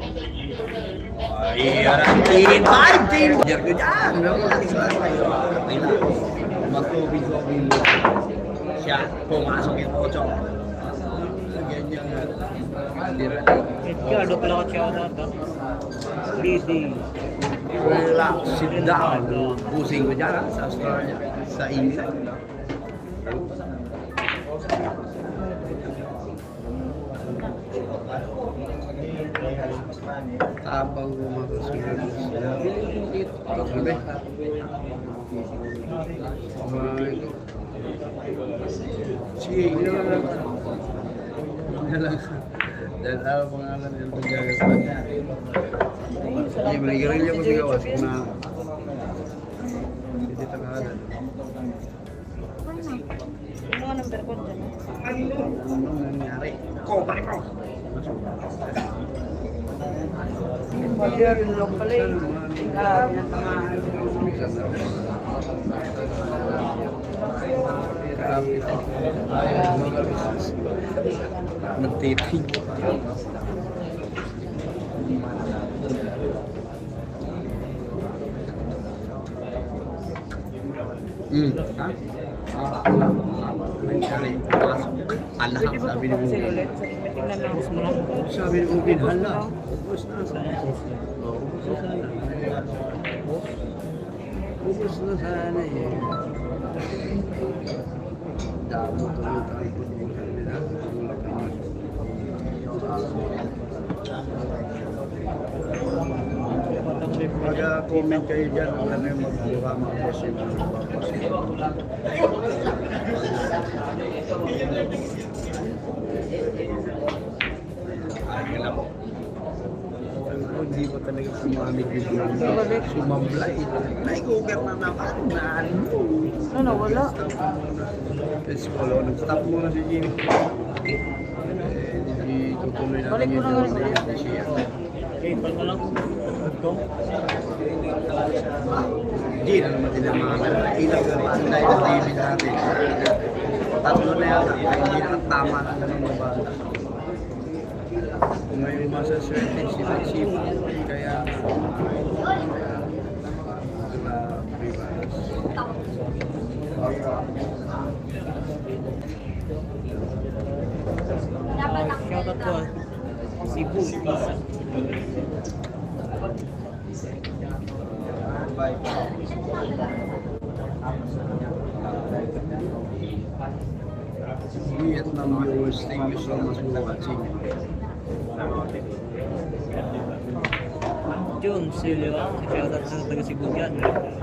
Ay, arantin! Fighting! Diyan ko dyan! Okay na. Mag-tubig-tubig mo. Siya, pumasok yung ocho. Lagyan Edgardo pala ka shoutout ha. Lady. Relax, sit down. Pusing ko dyan sa Australia, sa England. Tapang gumagas ko na sabi. Sige, hindi naman lang. Hindi lang. Dahil ako pangalan nila paggagas pa. Hindi, manigirilyo ko sigawas. Kung na... Hindi tangalan. Ano nga number ko dyan? Anong nangyari? Kompare mo! Mother in law pala eh. Ah, pinatamaan. Nagtitig. Hmm. Ha? Ah, nangyari. Anak, Pwede ba sabi ito ni kasi Bugin. ulit? Tingnan lang. Sabi ni Bugin, hala. Ubus na sana. Ubus na sana. Ubus na sana eh. Damo tuloy tayo po yung kanila. Mag-comment kayo dyan kung ano yung magbuka mga boss yung mga boss. Ay, alam mo. Hindi ko talaga sumamig yung mga sumamblay. Naikuker na naman na ano. Ano, wala. Let's follow. Nag-stop muna si Jimmy. Eh, hindi tutuloy natin Balik ko yung na nga rin. download siya. Okay, pal mo lang. Go. Hindi na naman tinamakan. Ilang ka pa tayo ng T V natin. Tatlo na yata. Hindi na tama na ng mga bata. Ngayon masaswerte sila sipa. Kaya Dapat ang Shoutout ko ah. Cebu. Isa. Vietnam viewers, thank you so much for watching. Jun Silva. Shoutout sa taga Cebu dyan.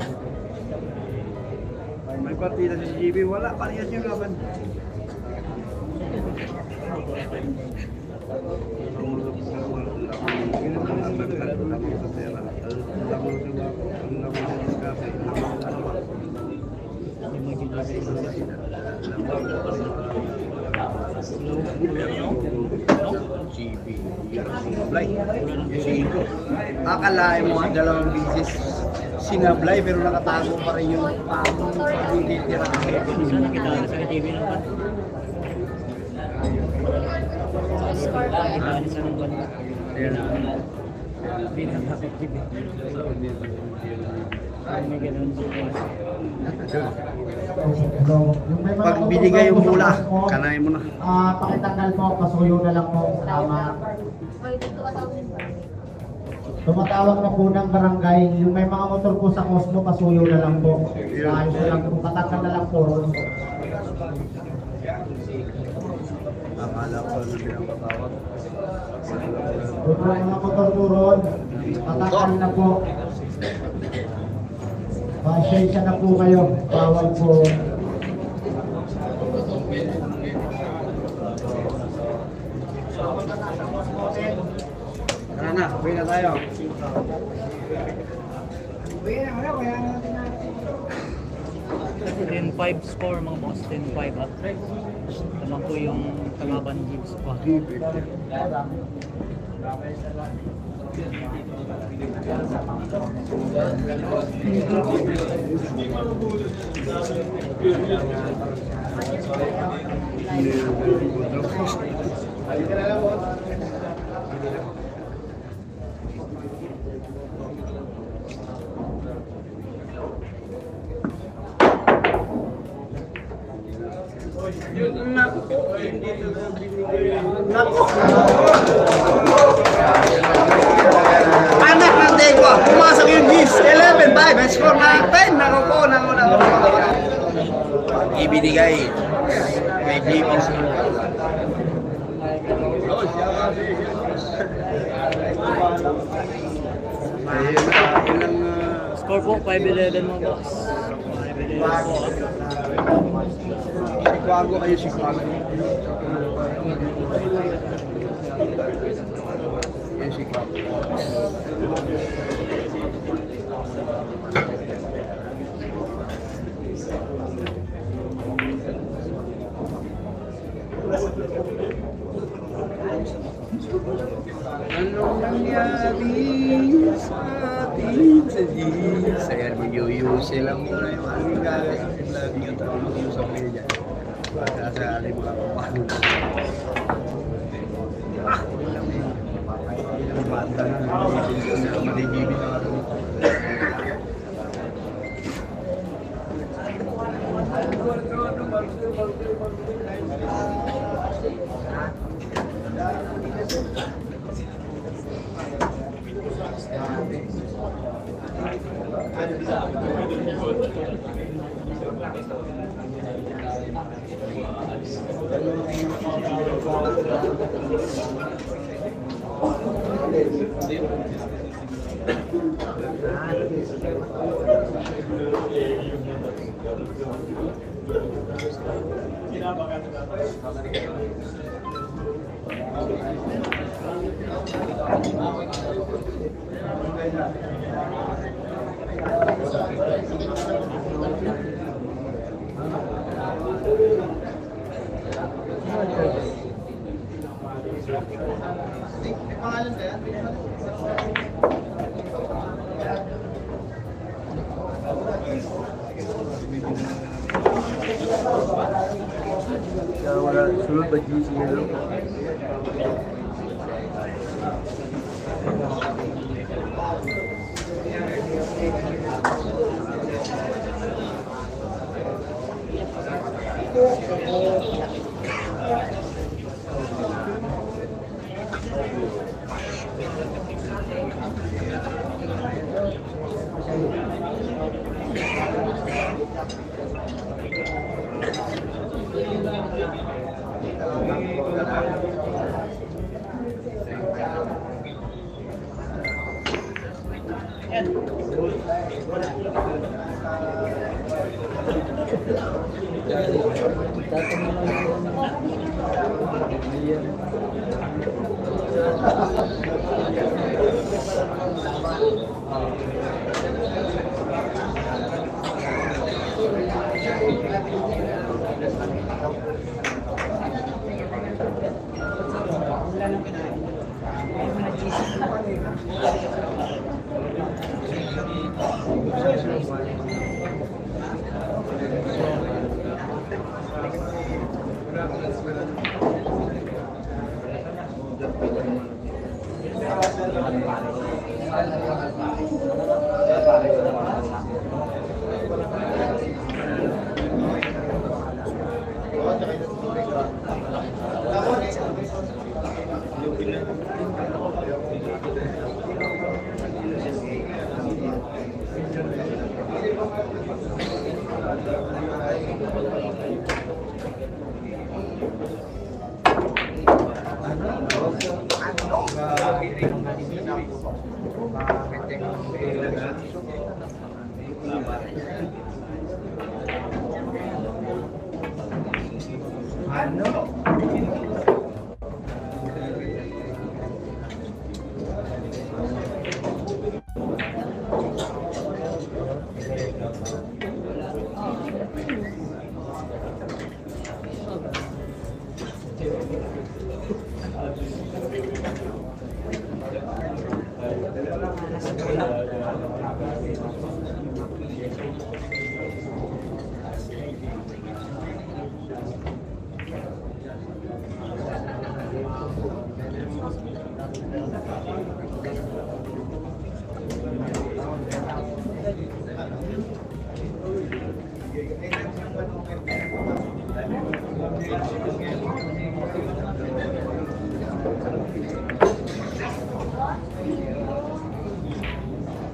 May partida si G B, wala pa rin yung laban. G B, Blay, Cinco. Akalain mo ang dalawang bisis sinablay pero nakatago pa rin yung pag-titira. Saan nakita ka sa T V lang ba? score ko. Nakita ka sa nang banda. Ayan. Hindi na bakit T V. Ay, may ganun sa Pag binigay yung mula, kanain mo na. Ah, pakitanggal po, pasuyo na lang po. Tama. Oy, dito ka tawagin ba? Tumatawag na po ng barangay. Yung may mga motor po sa Cosmo, pasuyo na lang po. Ayos na lang po, katanggal na lang po. Akala ko na pinapatawag. Yung mga motor po ron, katanggal na po. Pasensya na po kayo. Bawal po. Tara na, uwi na tayo. ten five score mga boss, ten five at naman po yung kalaban Gibbs pa. Naku, hindi na binigay. Naku! Anak ng Degwa, pumasok yung Gis. eleven five, ang score na ten. Naku po, naku, naku. Ibinigay kay J P. Ayun na, ilang... Score po, five eleven mo boss. five eleven po. Chicago kayo, Chicago. Yan, Chicago. Anong nangyari sa atin sa Diyos? Ayan, mag-uyusin lang muna yung aming gagawin. Lagi ka tayo mag-uyusin kayo dyan. Kasi alim mga kapano. Ah! Ang bata na, maligibin na ako. Kaya wala, sunod ba G C L?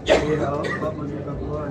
Iya, Pak, magkakakuhan.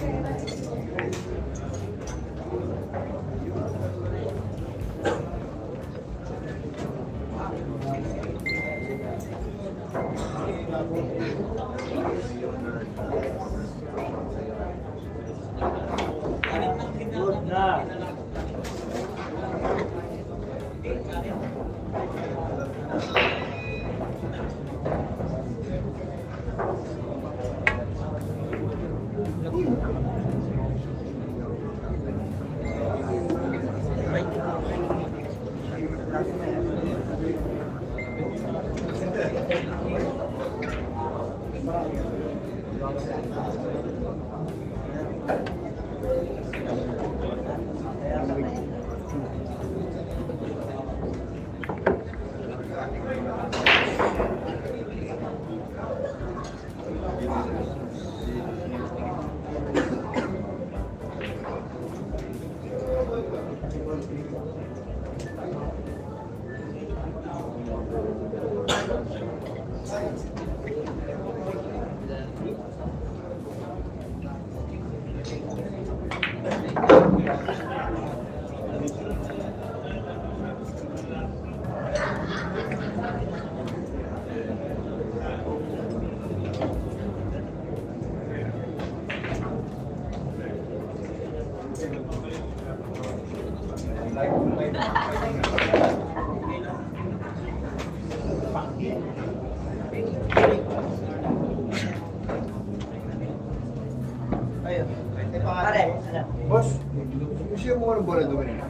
Bos, siya mo ng bola doon eh.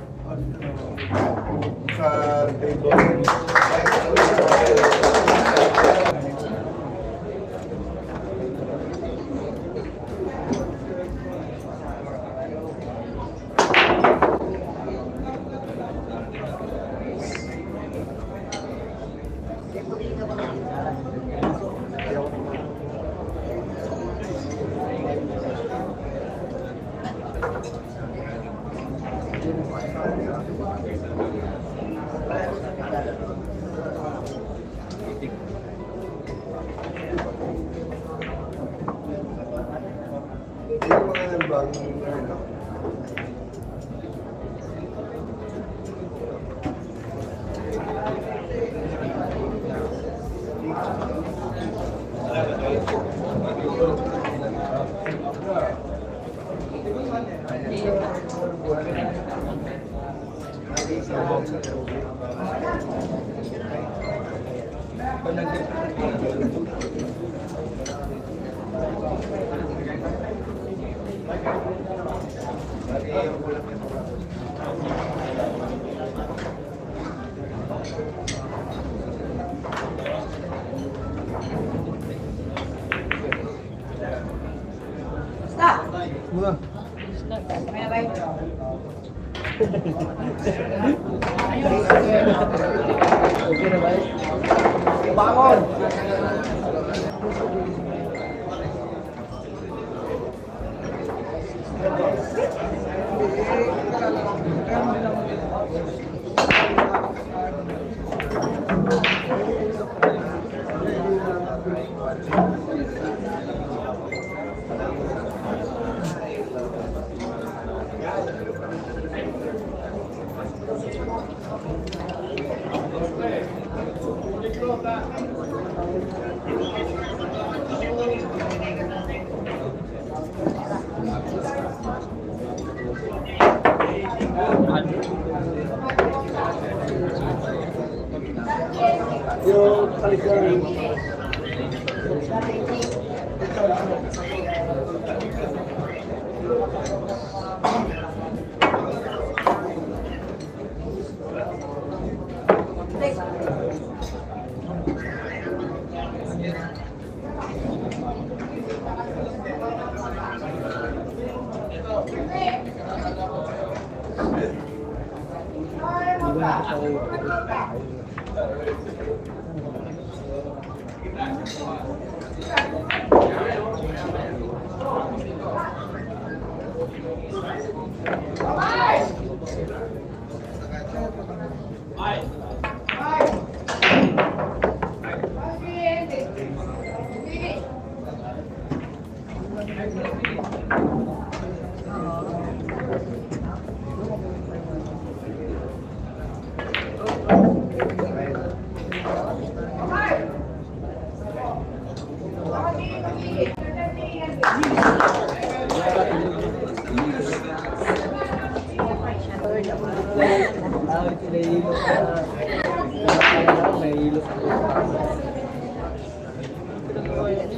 Sa table. Bangun. Yo,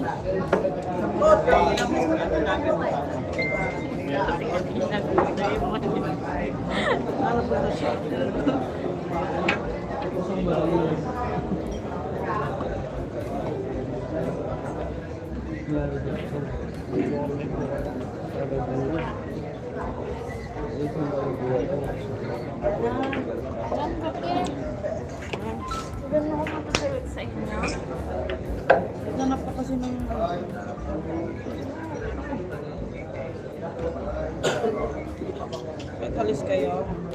Ganun ako mapasawit sa inyo. Nanap pa kasi ng... Kahit alis kayo.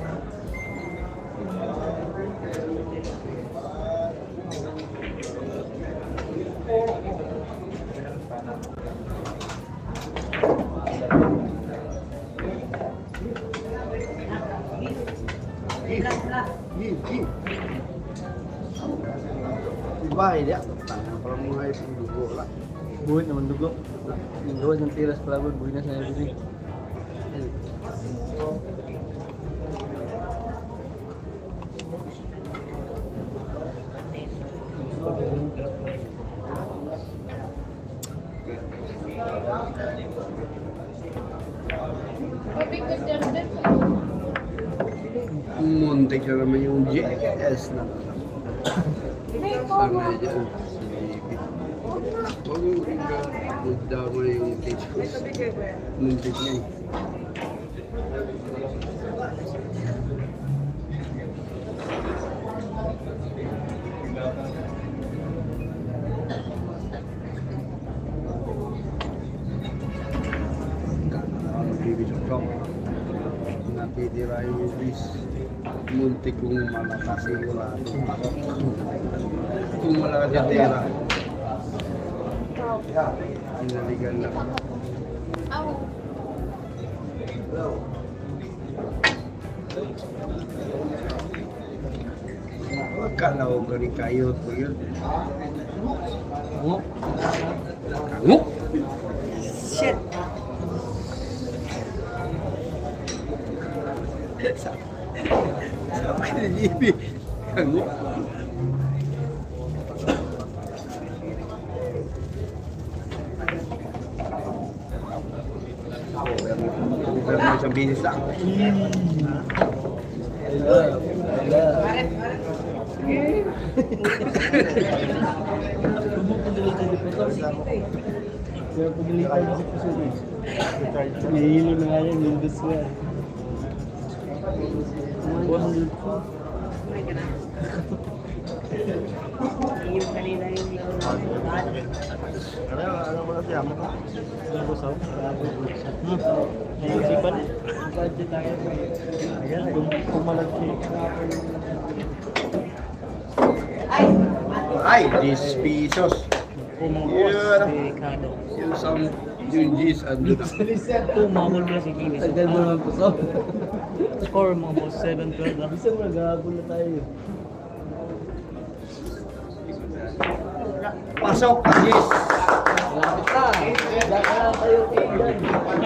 Bahay dia. Tangan kalau mulai dugo lah. Buhay naman dugo. Yung gawa ng tiras palaban, buhay na sa everything. Mabigat yan din. Muntik na naman yung G S na. May Sama koma. aja. Huwag yung magdama yung cage ko. Muntik na eh. Magbibisok-sok. Natitira yung bis. Muntik kung malakas yung wala. Kung malakas yung tira. Pinaligan lang. Aw. Akala ko gani kayot ko yun. Kango? Shit! Sabi na Jibi. Kango? Pero may isang bisis lang. Kaya pagalitan na si Pusulit. Nahihilo na nga yan, yung gusto yan. Yung kanina yung hindi ko na... Ano mo na siya? Ano ko sa? Hmm. Naisipan? Budget tayo. Ayan, kumalag siya. Ay, these pesos. Pumangkos Yeah. si Kado. Yung some, yung G's ando na. Pumangkol pala si Kiwi. Tagal mo naman puso. Score mga boss, seven twelve lang. Bisa mo naghahabol na tayo. Pasok, G's. Malapit na. Diyan ka na tayo kailan.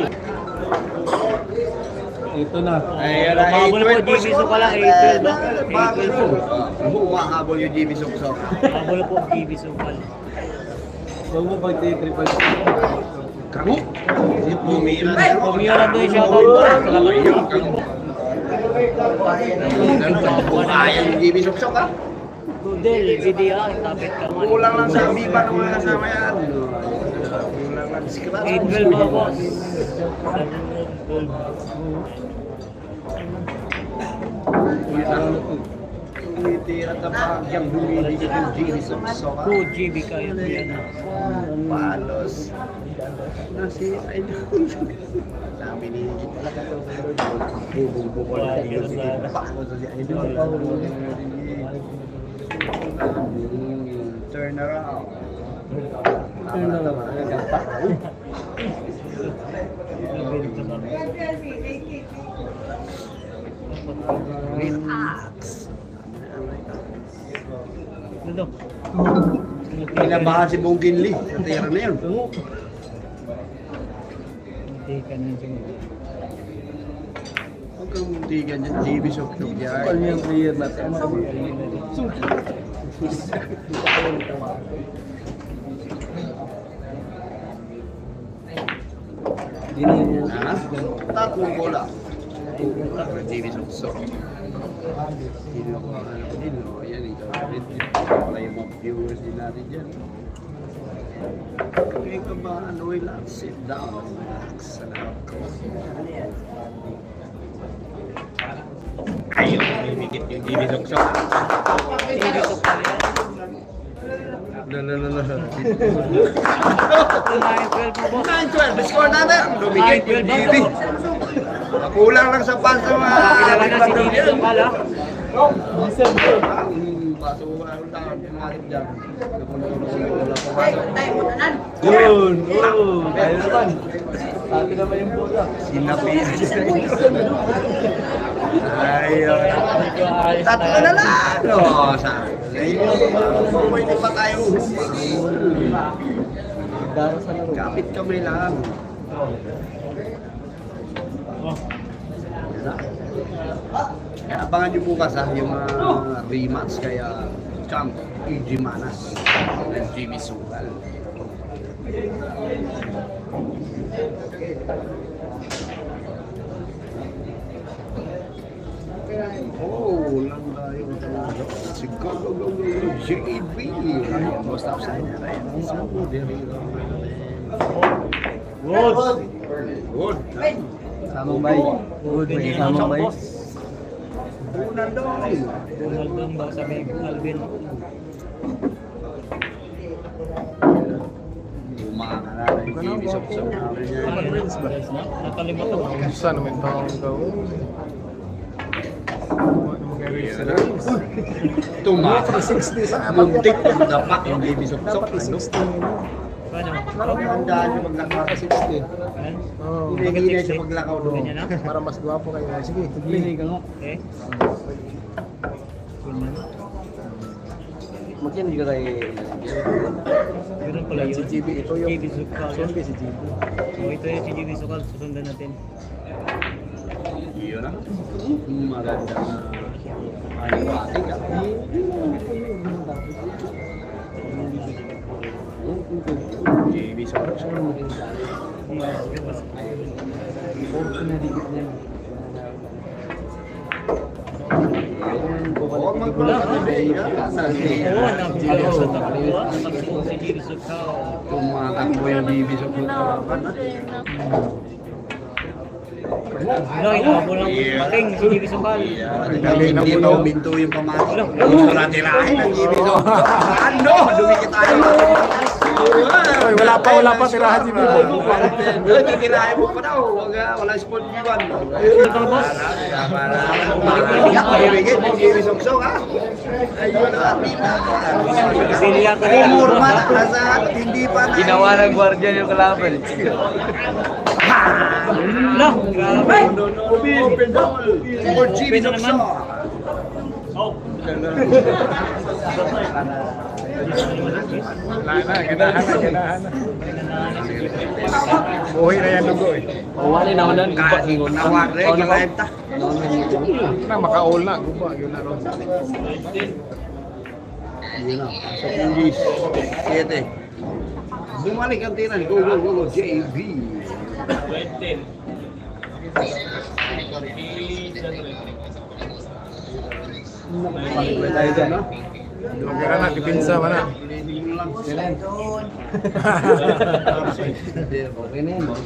Ito na. Ay, ala, Humabol po, eight twelve G B Sokala, eight twelve ba? eight twelve po. Humahabol yung G B Sok-Sok. Humabol po, G B Sokala. Huwag mo pag-triple. Kamu? Bumira. Pumira doon, shoutout po. Salamat po. Ayaw yung G B Sok-Sok ha? Tudel, V D A, tapit ka man. Kulang lang sa biba ng mga kasama yan. Kulang lang scratch. eight twelve mga boss. Tumitira at pagyang bumibigit yung G B Sok-Sok ha? two G B kayo po yan. Palos. Nasira yun. Sabi ni bubong bukol na yung palos sa idol. Turn around. Turn around. Relax. Ano? Pinabahan si Bong Ginli. Sa tira na yun. Hindi ka na siguro. Huwag kang muntikan dyan. G B Sok-Sok Kapal yan. niya yung player natin. Ha? Tatlong bola. J B Sokso. Sino ko ano ko din, no? Yan, ikaw rin. Wala yung mga viewers din natin dyan. Kaya ka ba, ano, lang, sit down, relax, salamat ko. Ayaw, bibigit yung J B Sokso. No, no, no, no. nine twelve, score natin. Lumigit yung G B. Kulang lang sa paso mga kapatid yan. Ang paso wala lang tayo pumakit dyan. Yun! Oo! Tayo naman! Sabi naman yung bola. Sinapian sa inyo. Ayun. Tatlo na lang. No, sabi. Pwede pa tayo humpa. Kapit kamay lang. Kaya abangan nyo bukas ha, yung mga rematch kaya Champ E G Manas ng Jimmy Sugal. Oh, lang tayo. Si go, go, go, go, go, J B. Most outside na rin. Good. Good. Samang bay. Good, may samang bay. Una dong. Ronaldo ang daw sabi Alvin. Umaka na rin yung Jimmy Sokso. Nakalimutan ko. Isa naman taong gawin. Tumaka. sixty sa Muntik yung dapak yung Jimmy Sokso. Dapat sixty mo. Tandaan nyo maglakaw. sixty. Oh, Hinihingi siya maglakaw doon. Ganyan na. para mas gwapo kayo. Sige, Pili ka nga. Eh. Mungkin juga kayak Meron pala yun. Si G B, ito yung J B Sukal. Sunday si G B. Oh, ito yung si J B Sukal. Susundan natin. Yun na. Maganda na. Ano ba? J B Sokso. Oo, magpula ka na Oo, nagpilo sa takbo. Nakapagsipo si J B Sukal. Tumatakbo yung J B Sokso. Wala, inabo lang pating si J B Sukal. Hindi pa uminto yung pamatik. Gusto na tirahin ang J B Sokso. Ano? Dumikit tayo. Oy, wala pa, wala pa tirahan si Bibo. Wala, tirahin mo pa daw. Wala sport iwan. Ibigit yung J B Sokso ha. Ayun na, tila. Pili yata rin. Murma na nasa hindi pa na. ginawa ng guardian yung kalaban. No, grabe. Open goal. For J B Sokso. Wala na, ganahan na, ganahan na. Buhay na yan dugo eh. Wala na ulan. Kahingon na wag rin. Kalive ta. Na, maka-all na. Guba, yun na ron. Yun na. Sa English. Siete. Bumalik ang tiran. Go, go, go, go. J B. Nakapagpapalay tayo dyan, no? Magkara na, dipinsa man na. Okay na yan.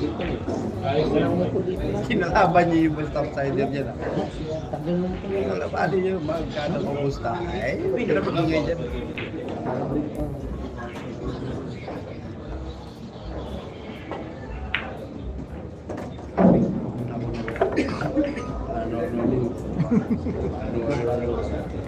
Kinalaban niyo yung best outsider dyan. Kinalaban niyo yung magkano kumusta. Ay, hindi ka na magingay dyan. Ano, ano, ano.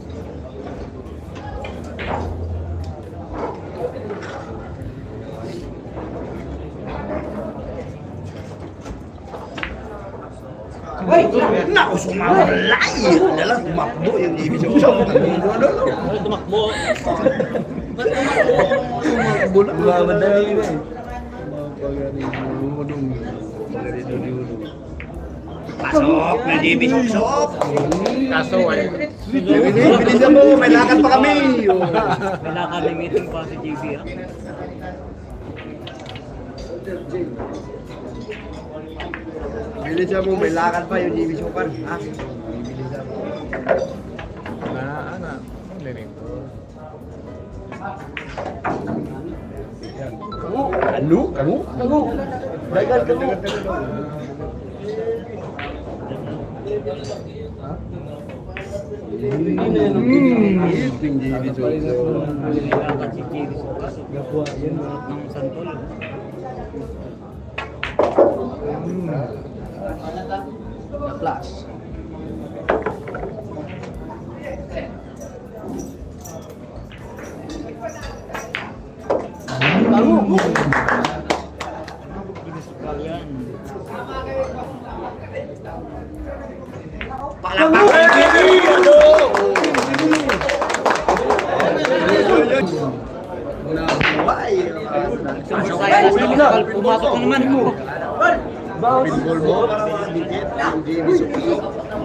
Ay, naku, sumamalay! Dala, tumakbo yung J B Sokso. Tumakbo. Tumakbo na. Madali na eh. Pasok na J B Sokso. Kaso ay, Bilisan mo, may lakad pa kami. May nakalimutan pa si J B. ah. Bili siya mo, may lakad pa yung J B Super. Ha? Bibili siya mo. Na, ano, linig ko. Ano? Kamu? Kamu? Dagan kamu? Hindi na yun. Yung J B Super. Nilakad si J B Super. Ng Santol. The plus. Kamu? Inisukal yan. Nabuhay. Saya na pumasok na naman. Pinball mo para makadikit ang J B Super.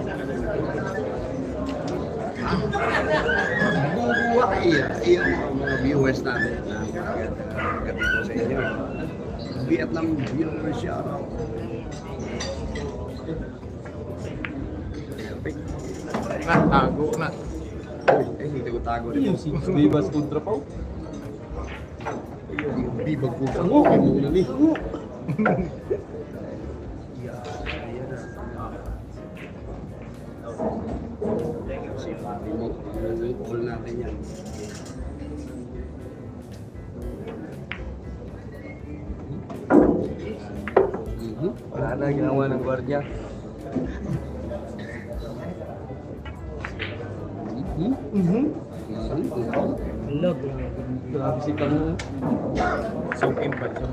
Bubuhay. Iyon ang mga viewers natin. Gabi ko sa inyo. Vietnam viewers siya. Na, tago na. Eh, hindi ko tago rin. Bibas kontra pa. Bibag ko ka mo. Ay mo na ni. All natin yan. Wala na, ginawa ng gwardiya. Log. Grabe si Kamu. Soaking pa siya.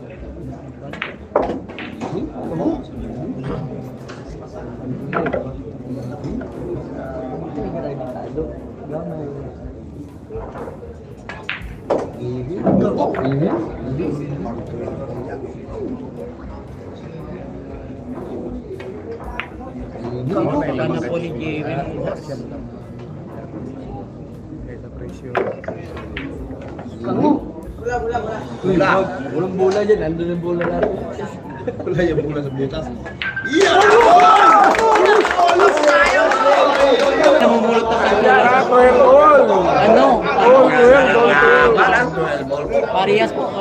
Wala na po ni J B. Kaya sa presyo. Bula. Walang bola dyan, andun ang bola natin. Wala yung bula sa butas. Namumulot na sa bola. twelve ball! Ano? Ball twelve, ball twelve. Parehas po.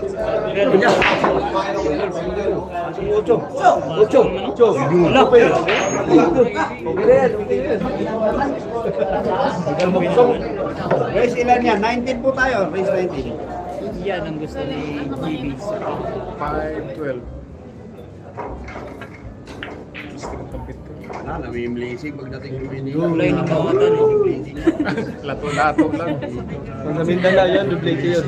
Ocho. Ocho. Ocho. Wala. Okay na yan, okay na yan. Race ilan yan? nineteen po tayo. Race nineteen. Yan ang gusto ni J B. five twelve. Gusto kong compete ko. Wala, namimlisig pagdating yung mini. Kulay ng kawatan eh. Lato-lato lang. Kung sa Mindanao yan, duplete yun.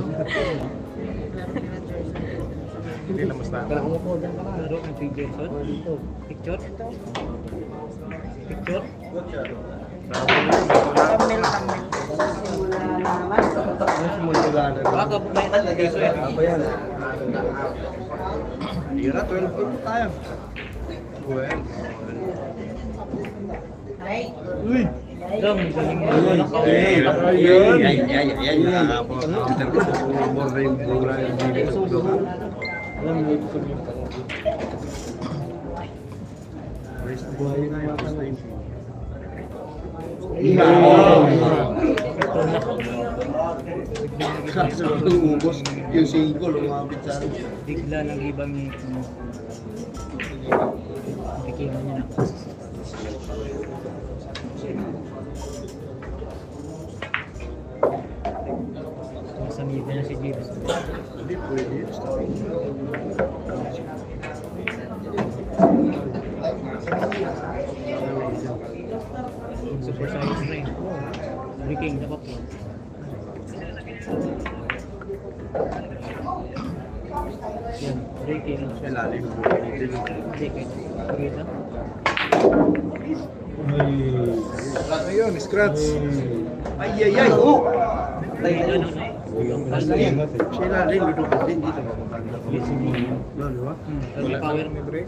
Hindi na mas na. Laro ng picture. Picture? Picture? Baka may nalagay ko yan. Apa yan? Tira, twelve po tayo. twelve. Uy! Dong, galing mo ng Ay, kawatan. ay, ay, ay, ay, Twitter ko, more na yung bula yung video sa blog. Alam mo, ito yung Race nineteen tayo, race nineteen. Kaso nung ubos, yung singko lumapit sa akin. Bigla nang ibang nakikita niya na. Sa media na si James. Hindi pwede yun. Super size na yun. Breaking dapat po. Yan, breaking. Sa lalim po. Breaking. Pagkita. Ano yun? Scratch. Ay, ay, ay! Oh! Ano na? Sa lalim, dudukot din dito. No, di ba? Wala power. May break.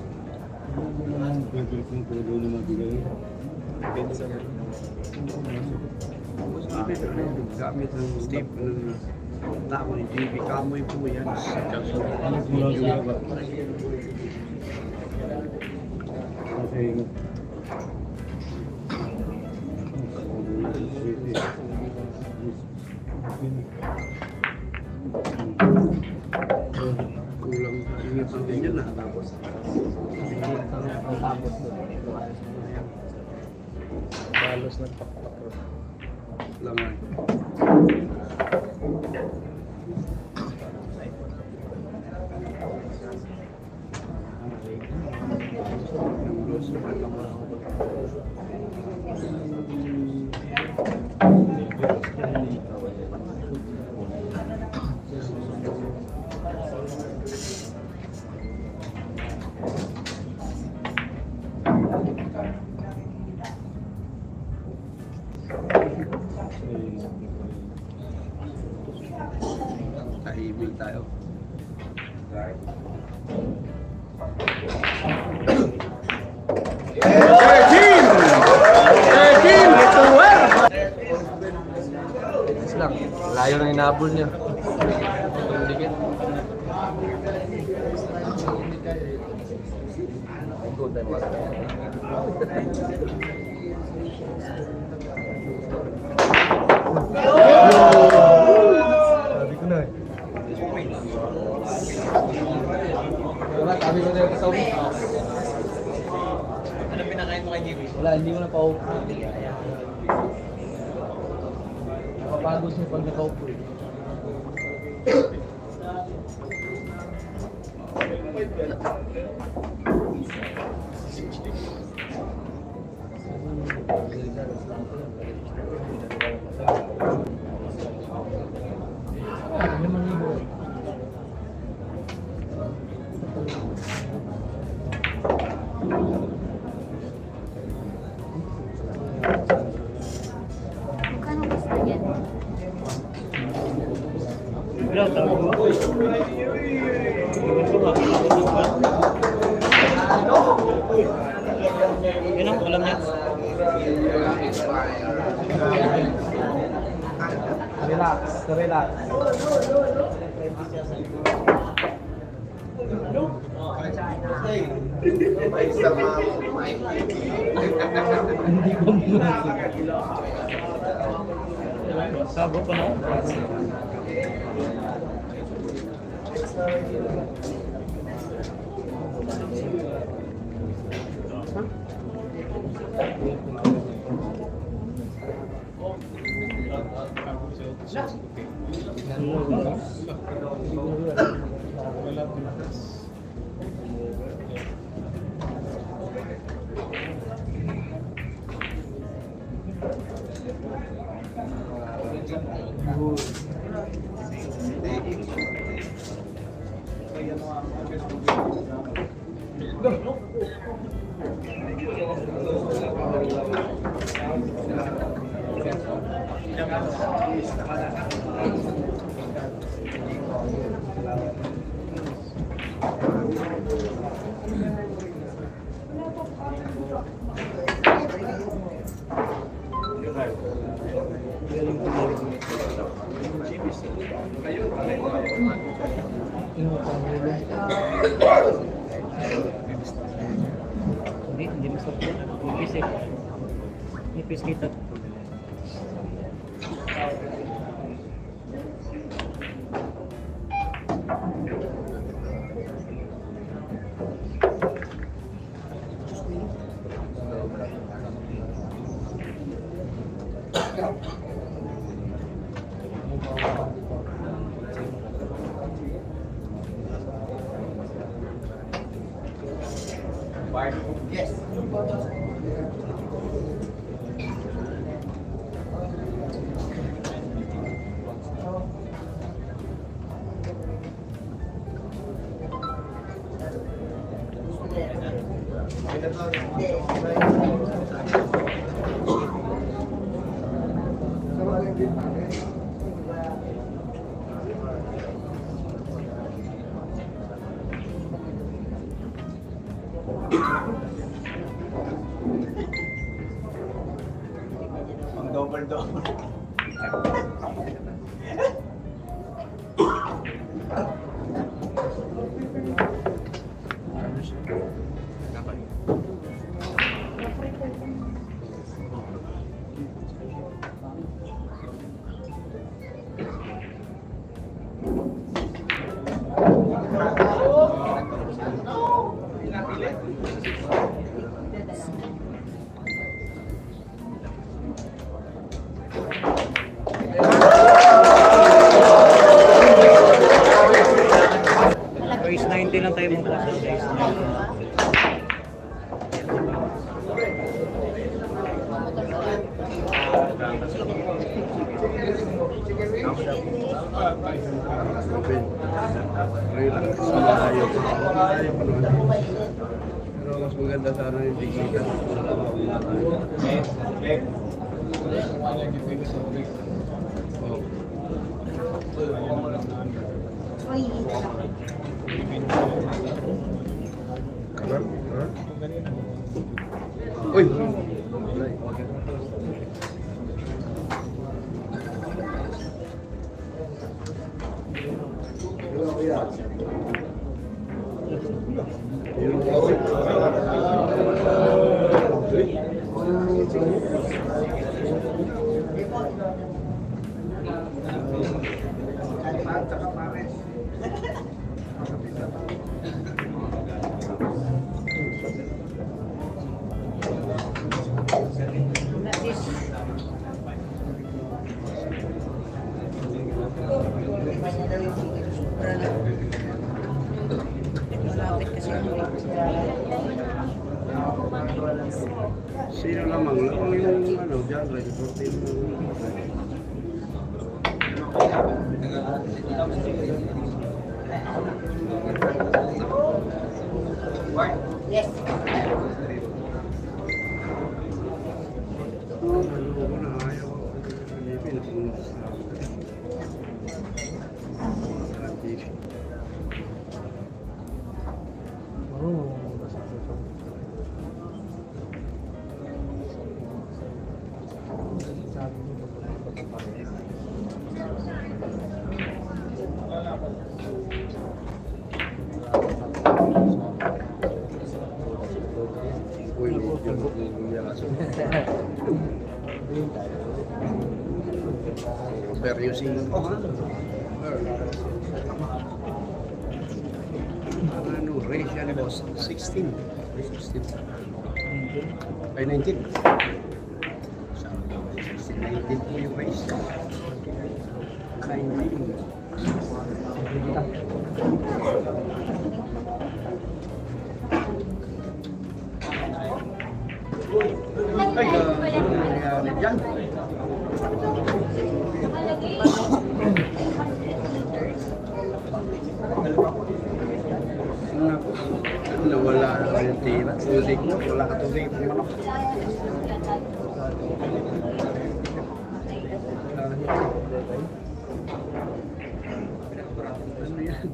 Depende sa Gamit ng Steve. Tama ni J B, kamoy po yan. Kulang ingat ang ganyan na. Tapos, Balos nagpakpak. laman. Tahimik tayo. Yes lang. Layo na inabol niya. Dikit. Good time was. Sabi ko na eh. Wala, sabi ko na yung kasawin. Ano pinakain mo kay J B? Wala, hindi mo na pa-upo. Nakapagod siya pag nakaupo eh. Magkano gusto yan? Wala, tawag mo. Ewan ko nga. Yun ang alam niya. Relax, relax. Hindi ko muna. Sabo pa na. Hindi, hindi masarap yan. Nipis eh. Nipis kita. Race ninety lang tayo mga boss. Race ninety. Relax. Malayo. Malayo pa naman. Pero mas maganda sana yung tignikan. Oh. Kanan, kanan. Uy! Malapit kasi ako. Sino lamang? Lamang yung ano, dyan, like fourteen. Yes. Uy, yung yaso. Pero using ko, ha? Ano, race yan, boss? sixteen. sixteen. Ay, nineteen. sixteen, nineteen po yung race. nineteen. Ay, uh, nangyari dyan. Nawala na yung tira. Tubig mo, wala ka tubig. Manok. Ano yan?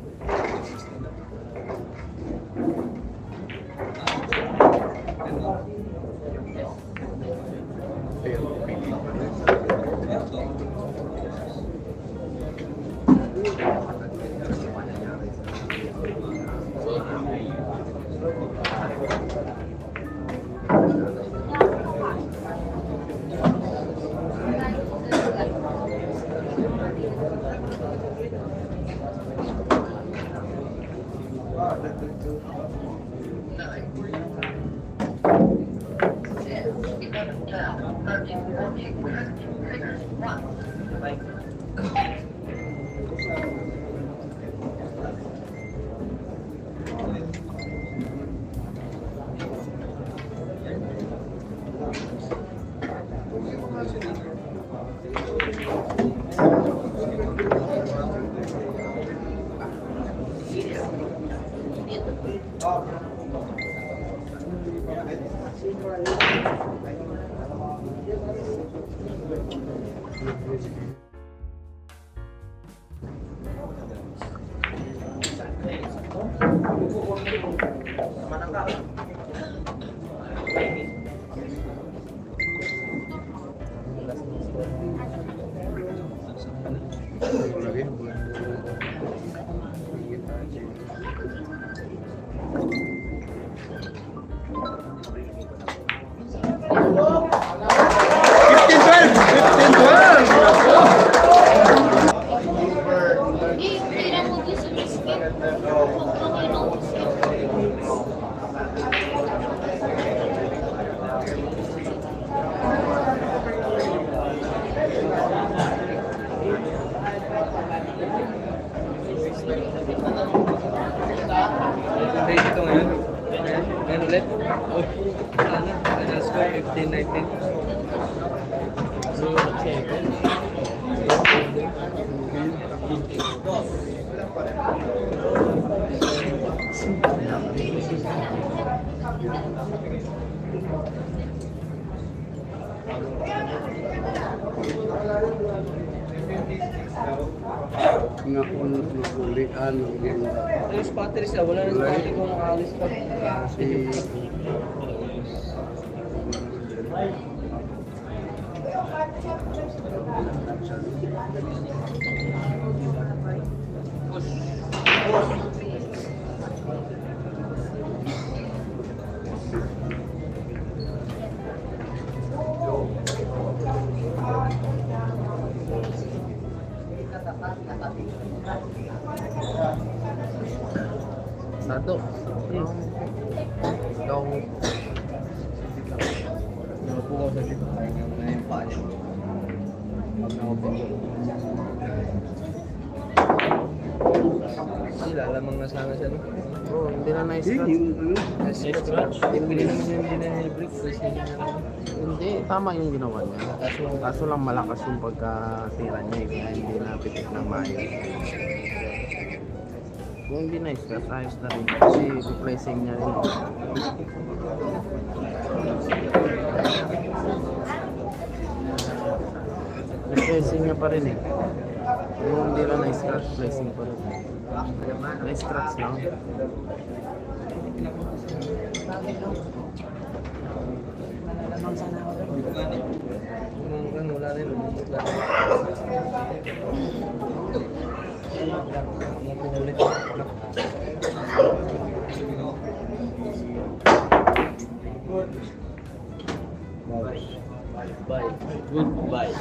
Hindi, hindi na mo gusto biscuit. ulit. Oh, ano? Final score fifteen nineteen. So, second. Nga kung nakulian yung Yung spotter siya, wala na spotter kung nakaalis pa. si Satu. Ikaw. Naku ko sa dito. Kaya na yung paa niya. Pag nakapagod. Hindi, lalamang na sana siya. No? Oh, hindi na eh, na-scratch. yung ano Scratch? Hindi naman yung hindi na break. Kasi hindi na lang. Hindi, tama yung ginawa niya. Kaso, kaso lang malakas yung pagkatira niya eh, kaya hindi napitik na maayos. Kung hindi na-scratch, ayos na rin. Kasi replacing niya rin. Replacing niya pa rin eh. Kung hindi lang na-scratch, replacing pa rin. Na-scratch lang. Kung ano, wala rin. Wala rin. Bye. Goodbye.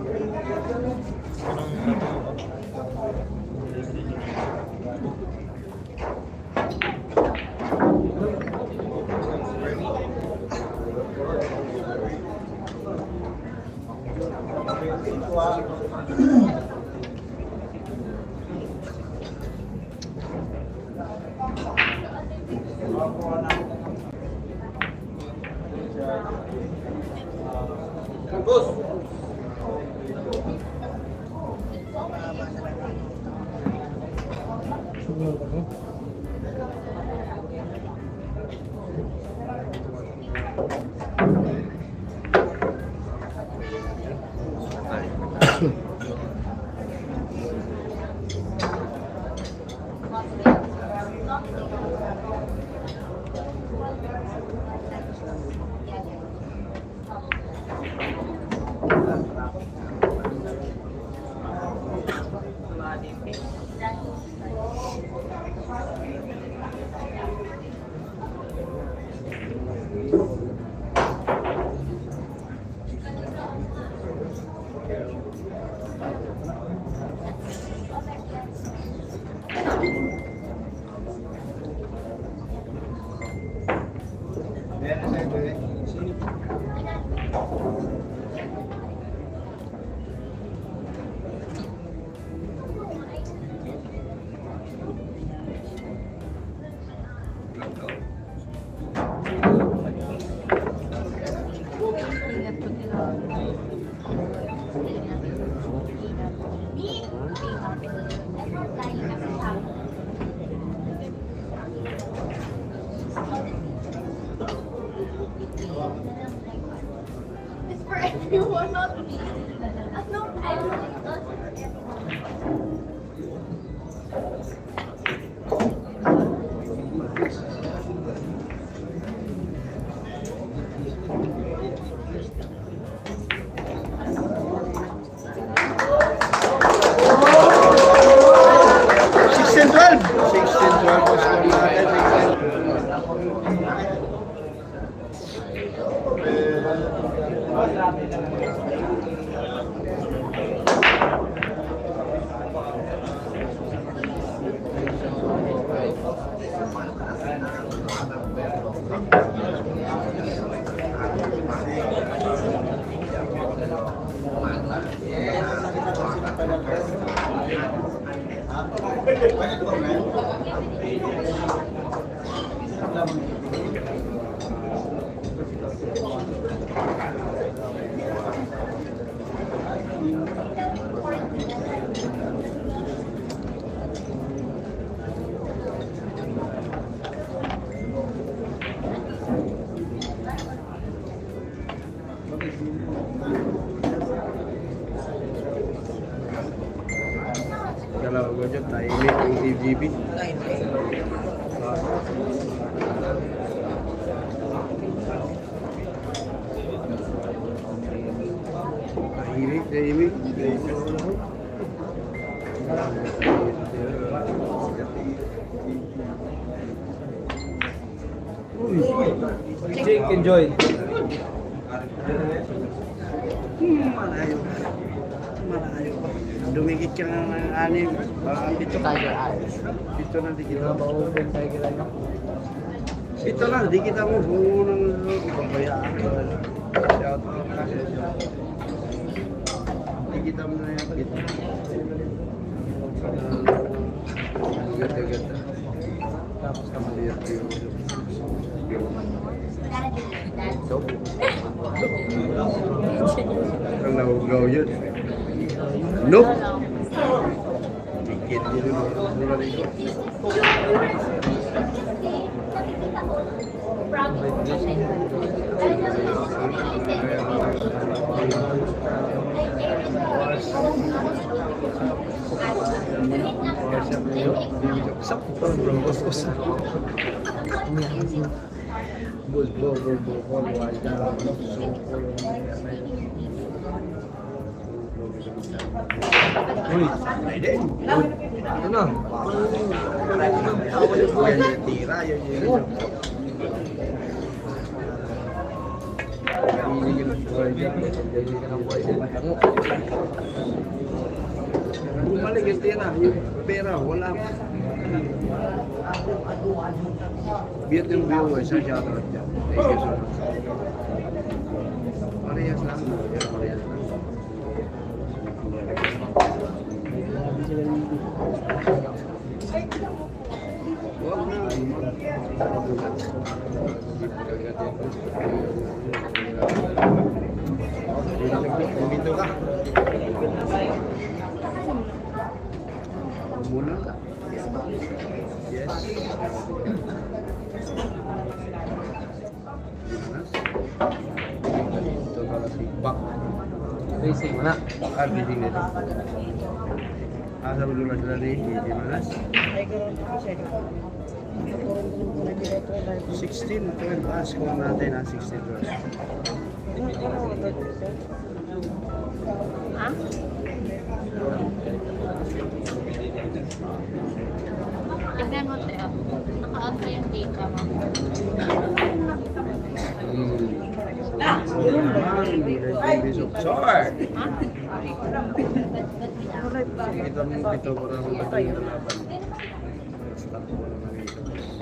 It's for everyone, not me. No, I don't know. sixteen twelve sixteen twelve po score natin. G B. Tahimik, tahimik. Jake, enjoy. Hmm, malayo. Malayo. Dumikit ka na ng anim. Baka dito ka. Dito na, di kita. Dito na, di kita mo. Bungo ng pabayaan. Shout out ka. Di kita mo na yan. Dito. Ganda-ganda. Tapos ka maliyat yung ang nahugaw yun. Nope. Tikit yun. Mula rito. Sakto bro, bos bos. Bos bos bos bos wajah. Uy, pwede. Ano na? Yan yung tira, yan yung... Bumalik yung tira, yung pera, wala. Biyat yung viewers, sa shoutout dyan. Thank you so much. Parehas lang. Parehas lang. Huwag na. Dito ka. Muna ka. Yes. Ito na si Bak. Racing mo na. Ah, bidding nito. Asa mo lunas na rin, hindi manas. sixteen, twelve, ah, score natin ah, sixteen, twelve. Ha? Tignan mo, Teo. Naka-on pa yung data mo. Sorry! Ha? Kita mo ito para mo ito yung laban. Stop mo naman ito.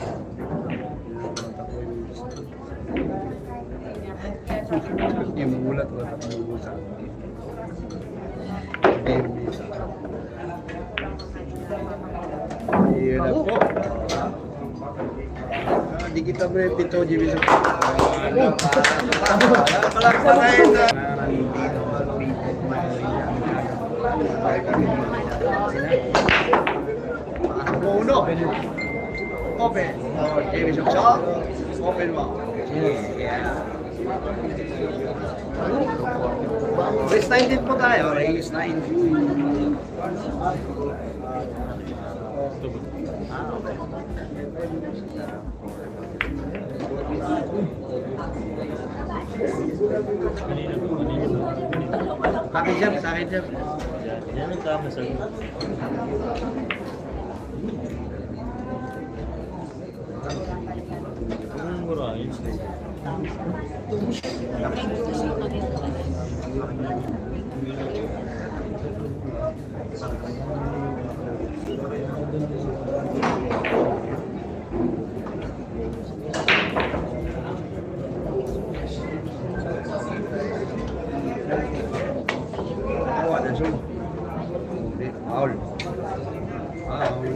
Yung mulat wala ka pang-uusap. Ayan na po. Ah, di kita mo yung pito, Jimmy. Palakpakan na. Nandito ang pito. Uno. Open. Oh, Jimmy shot. Open mo. Yeah. Race nineteen po tayo. Race nineteen. Kaki jam, sa akin jam. Yan ang tama sa ang mura, yun sila. Oh, ada zoom. Paul. Paul.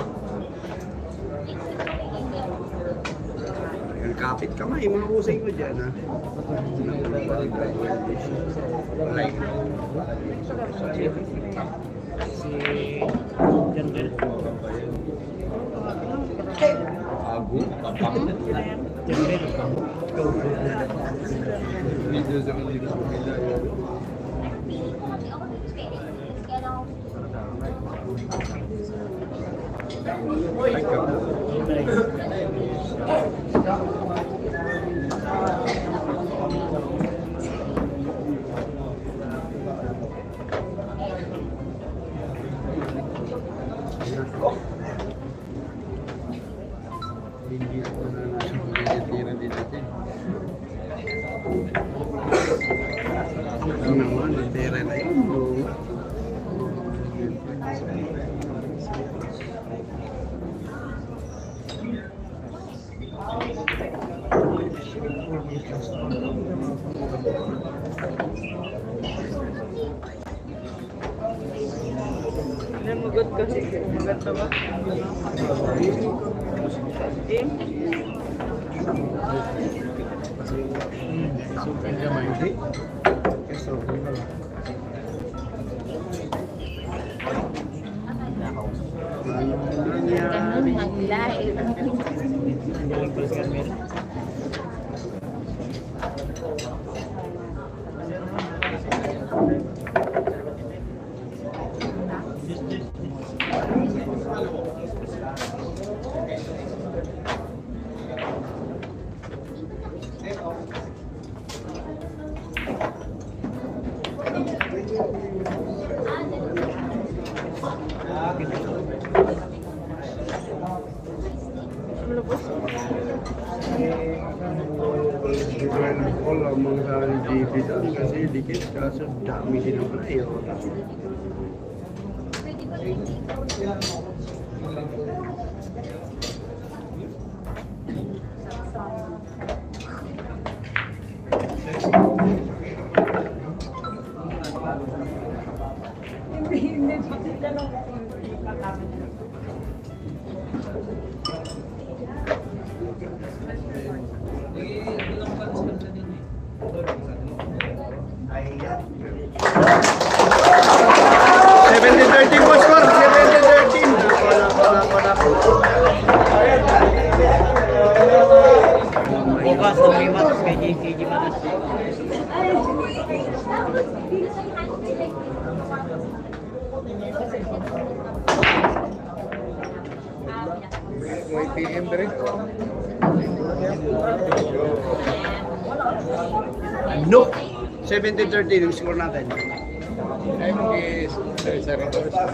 Kapit kamay, mga usay ko dyan, ha? Like. Si Jandel. Agu, papang. Jandel. Video sa kanila sa kanila. Ano magod kasi? Maganda ba? Game? Sukan ka man, hindi? Ganun ang live. Ang galing pala si Carmel. Wala mga G P doon kasi dikit kaso dami din ang player. seventeen thirteen po score, seventeen thirteen. Wala, wala, wala. Bukas na may matas kay J K G Matas. May P M na rin. No! seventeen thirteen yung score natin. Ay, mag-i-sarap.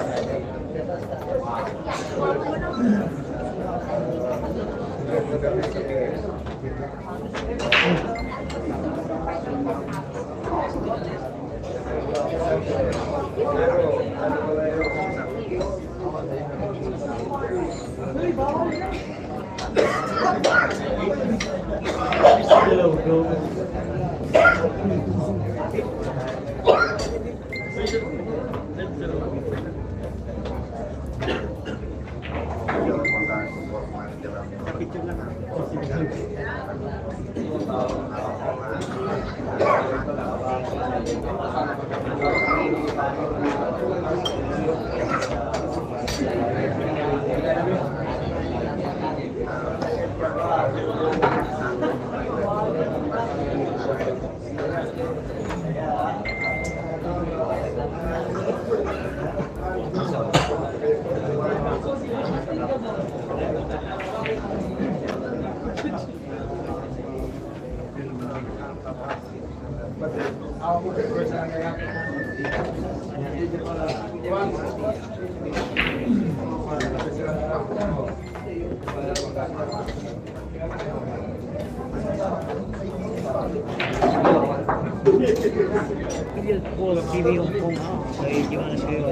Hindi po T V yung kung ah, kay gimana kayo.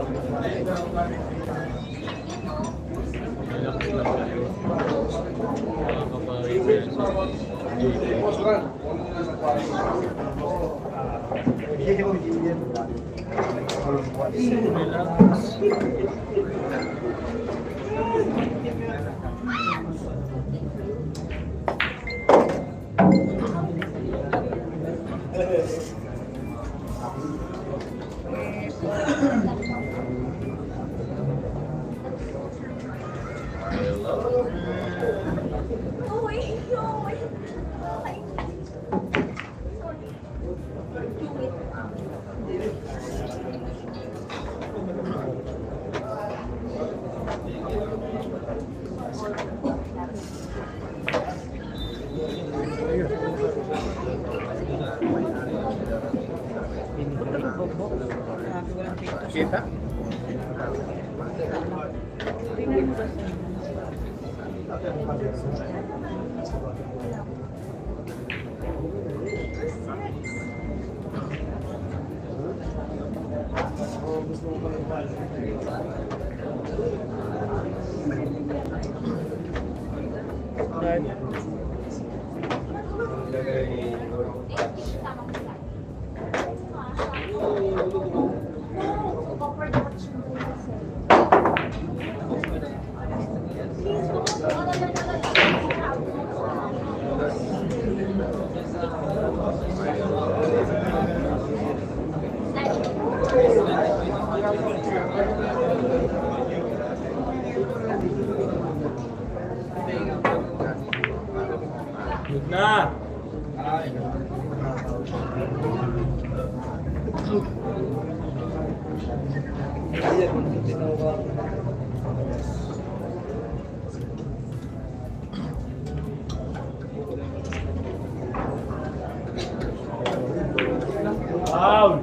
Kita? Na. Out.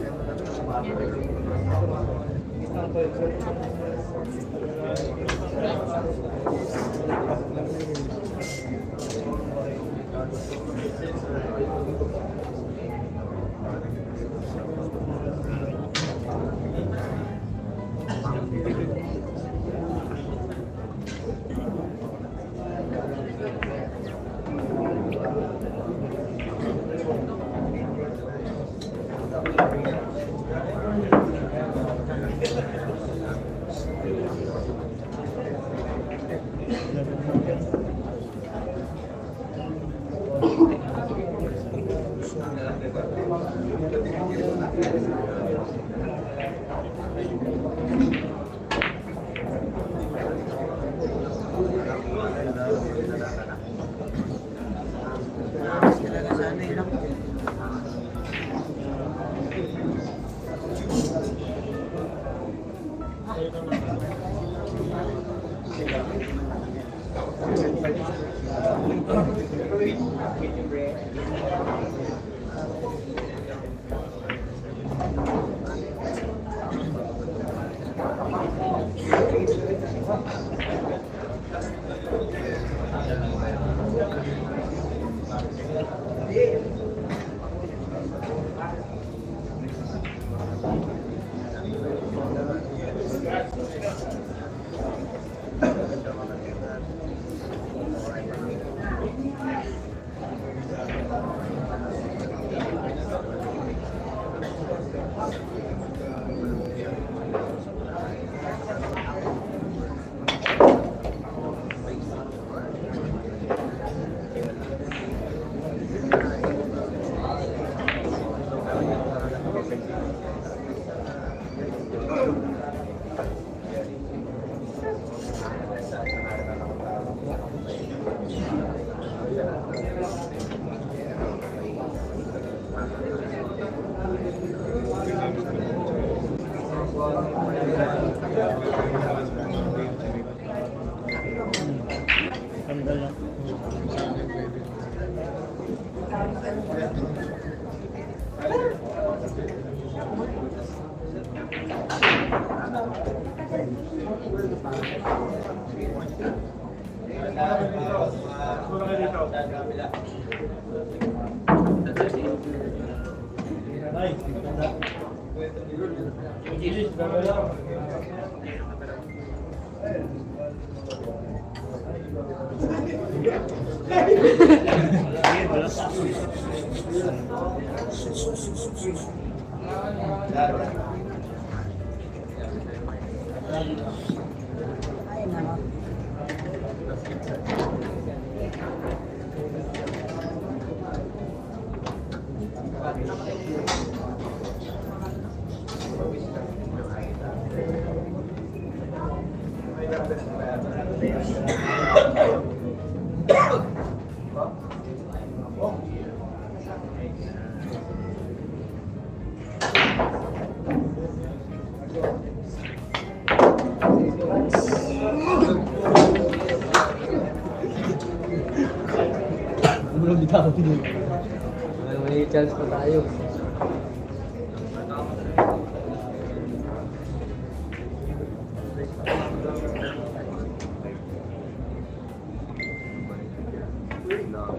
Belum ditaruh dulu. May chance pa tayo. Vietnam.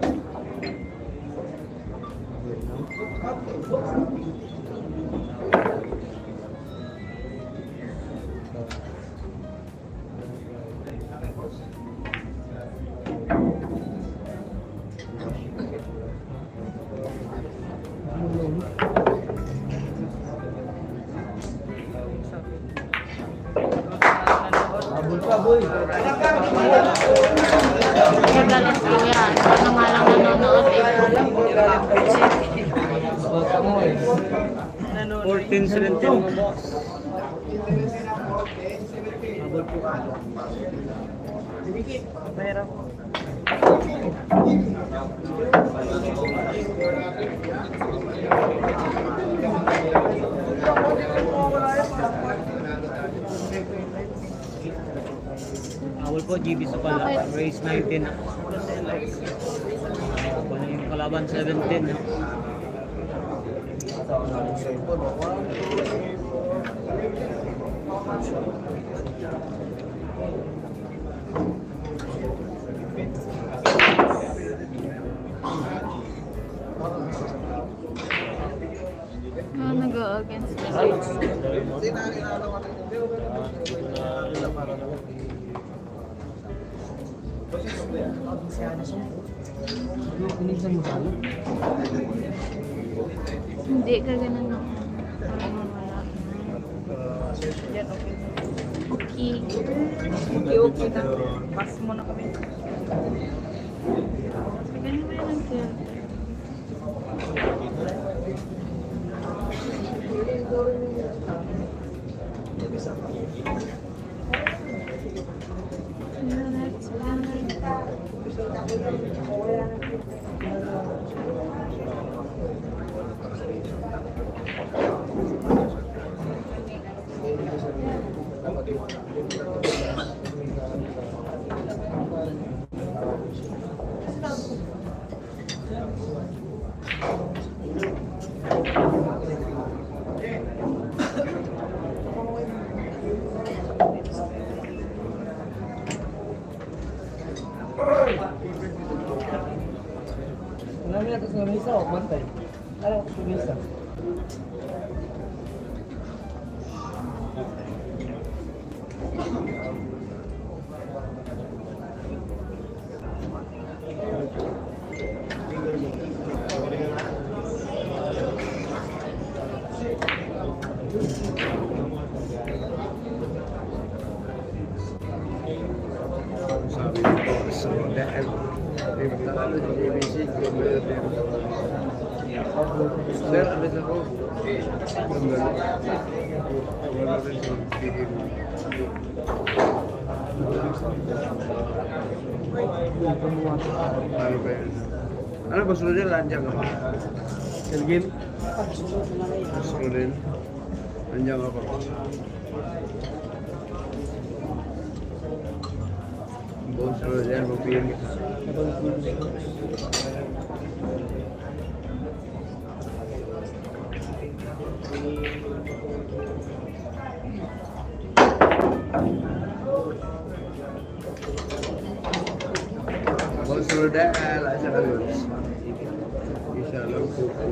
Nagalit ko yan. Ano nga lang nanonood eh. fourteen seventeen mo boss. Mahirap. Awal po, G B sa pala. Race nineteen. Wala yung kalaban seventeen. Ah, nag-go against the lights. Hindi ka ganun no. Parang wala. Okay. Okay, okay na. Pass mo na kami. Ganun ba yun sir? Yeah, that's good. Namin atas ng misa o bantay. Ano sa misa? Sabi ko sa dahil yung talo sa J B C sir, abis ako wala rin sa tigil ano ba yun? Ano ba sunod yun? Landiang ka ba? Selgin? Sunod yun? Landiang ka pa. Bos sunod yan, magpilin kita. Bos sunod yan, lasa ka yun. Isa lang po po.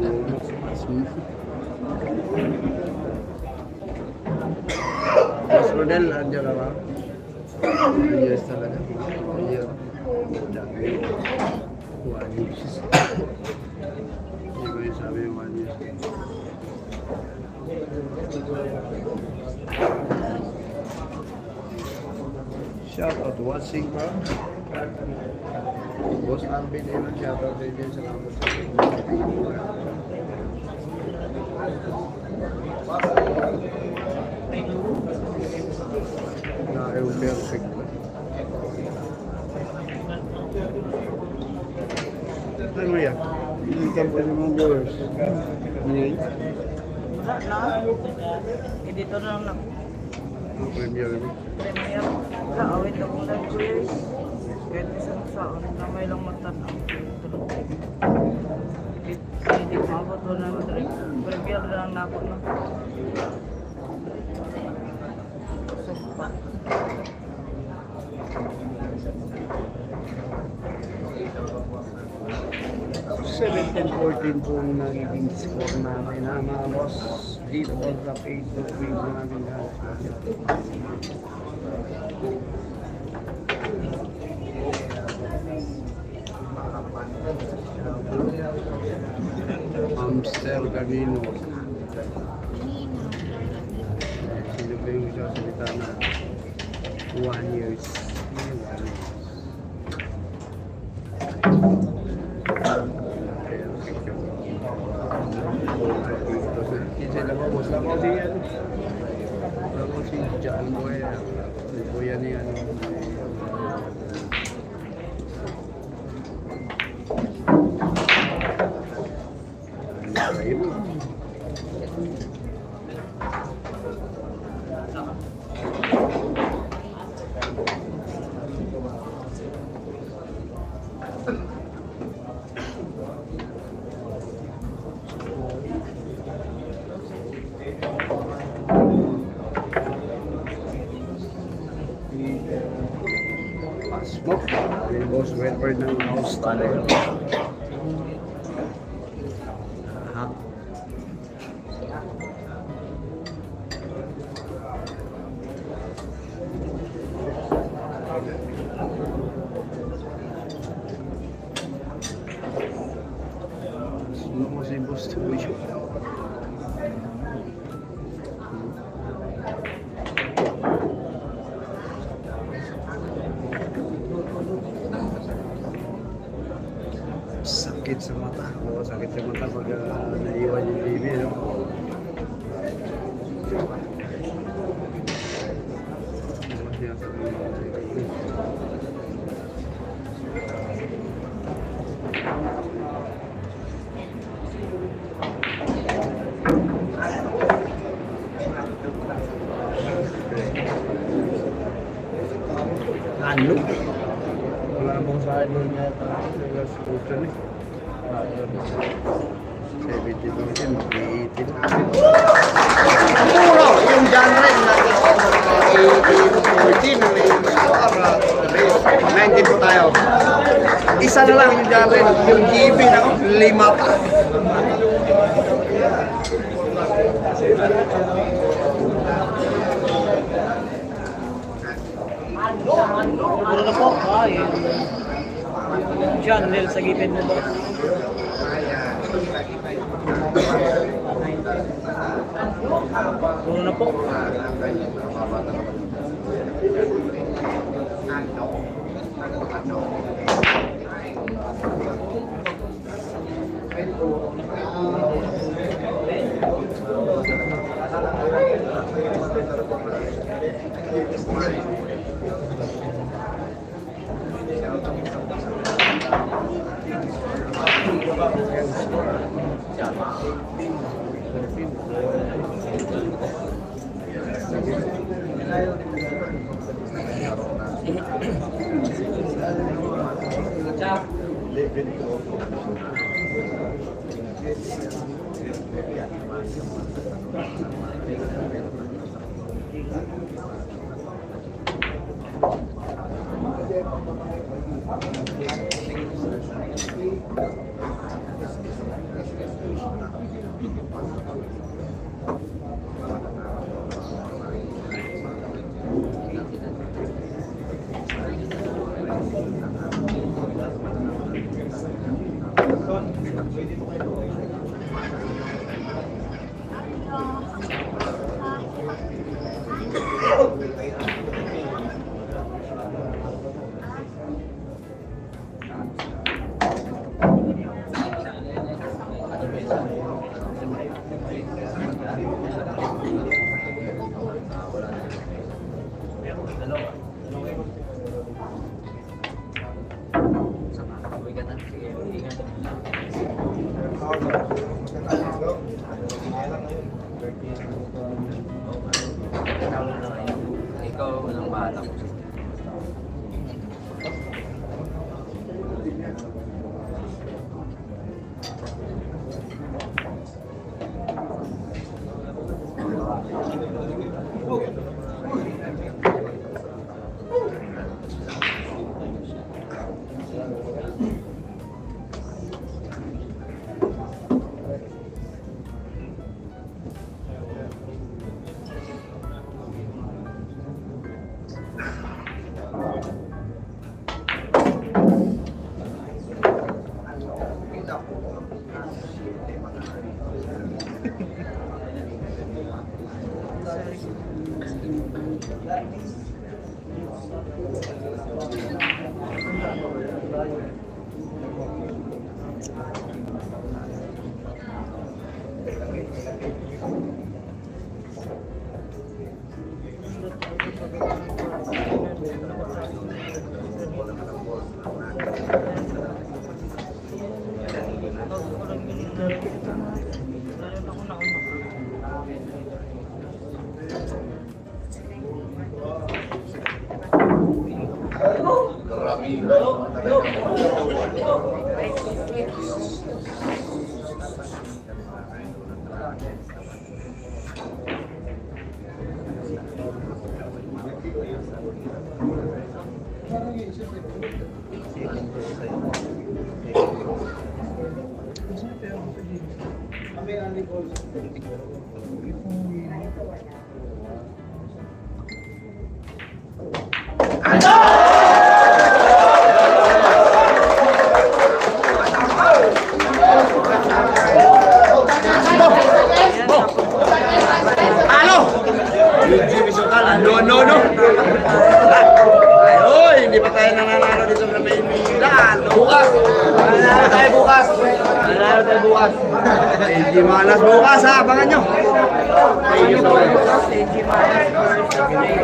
Bos sunod yan, landiang ka ba? Yes talaga. Iya. Dami. One years. Hindi ko yung sabi yung one years. Shout out watching bro. Boss Arvin din ang shout out din salamat sa inyo. Na eu perfect. Ano yan? Hindi ka pa ng viewers. Hindi. Wala na. Editor na lang na. Premier. Premier. Wala, awit ako lang guys. Kahit isang saan, namay lang matanaw. Hindi ko abot ko na madali. Premier na lang na ako na. Sumpa. seventeen fourteen po ang nagiging score natin na mga boss dito sa Facebook page namin guys. Amstel Gabino. Sino ba yung sasalita na one years? Kasi nababos lang ako si yan. Ako si John Boy. Si Kuya ni ano. Ayun. Smoke. Yung boss Redbird ng house tayo. Aha. Sino mo si boss Tuyo? Sakit sa mata. Oo, sakit sa mata pag uh, naiwan yung T V, no? Ano siya sa mga ano? Wala namang sa ano niya sa scooter eh. seventy thousand, mag-eighty na. Mura! Yung genre na eighteen fourteen nineteen po tayo. Isa na lang yung genre. Yung G B na lima pa. Ano na po? Ah, yun. Channel sa gipin mo ba? Ano na po? Ikaw ang bahala ko. No, no, no. Ay, hindi pa tayo nananalo dito sa Maynila. Bukas. Nananalo tayo bukas. Nananalo tayo bukas. Hindi malas bukas ha, abangan nyo. Bukas, eh, di ba?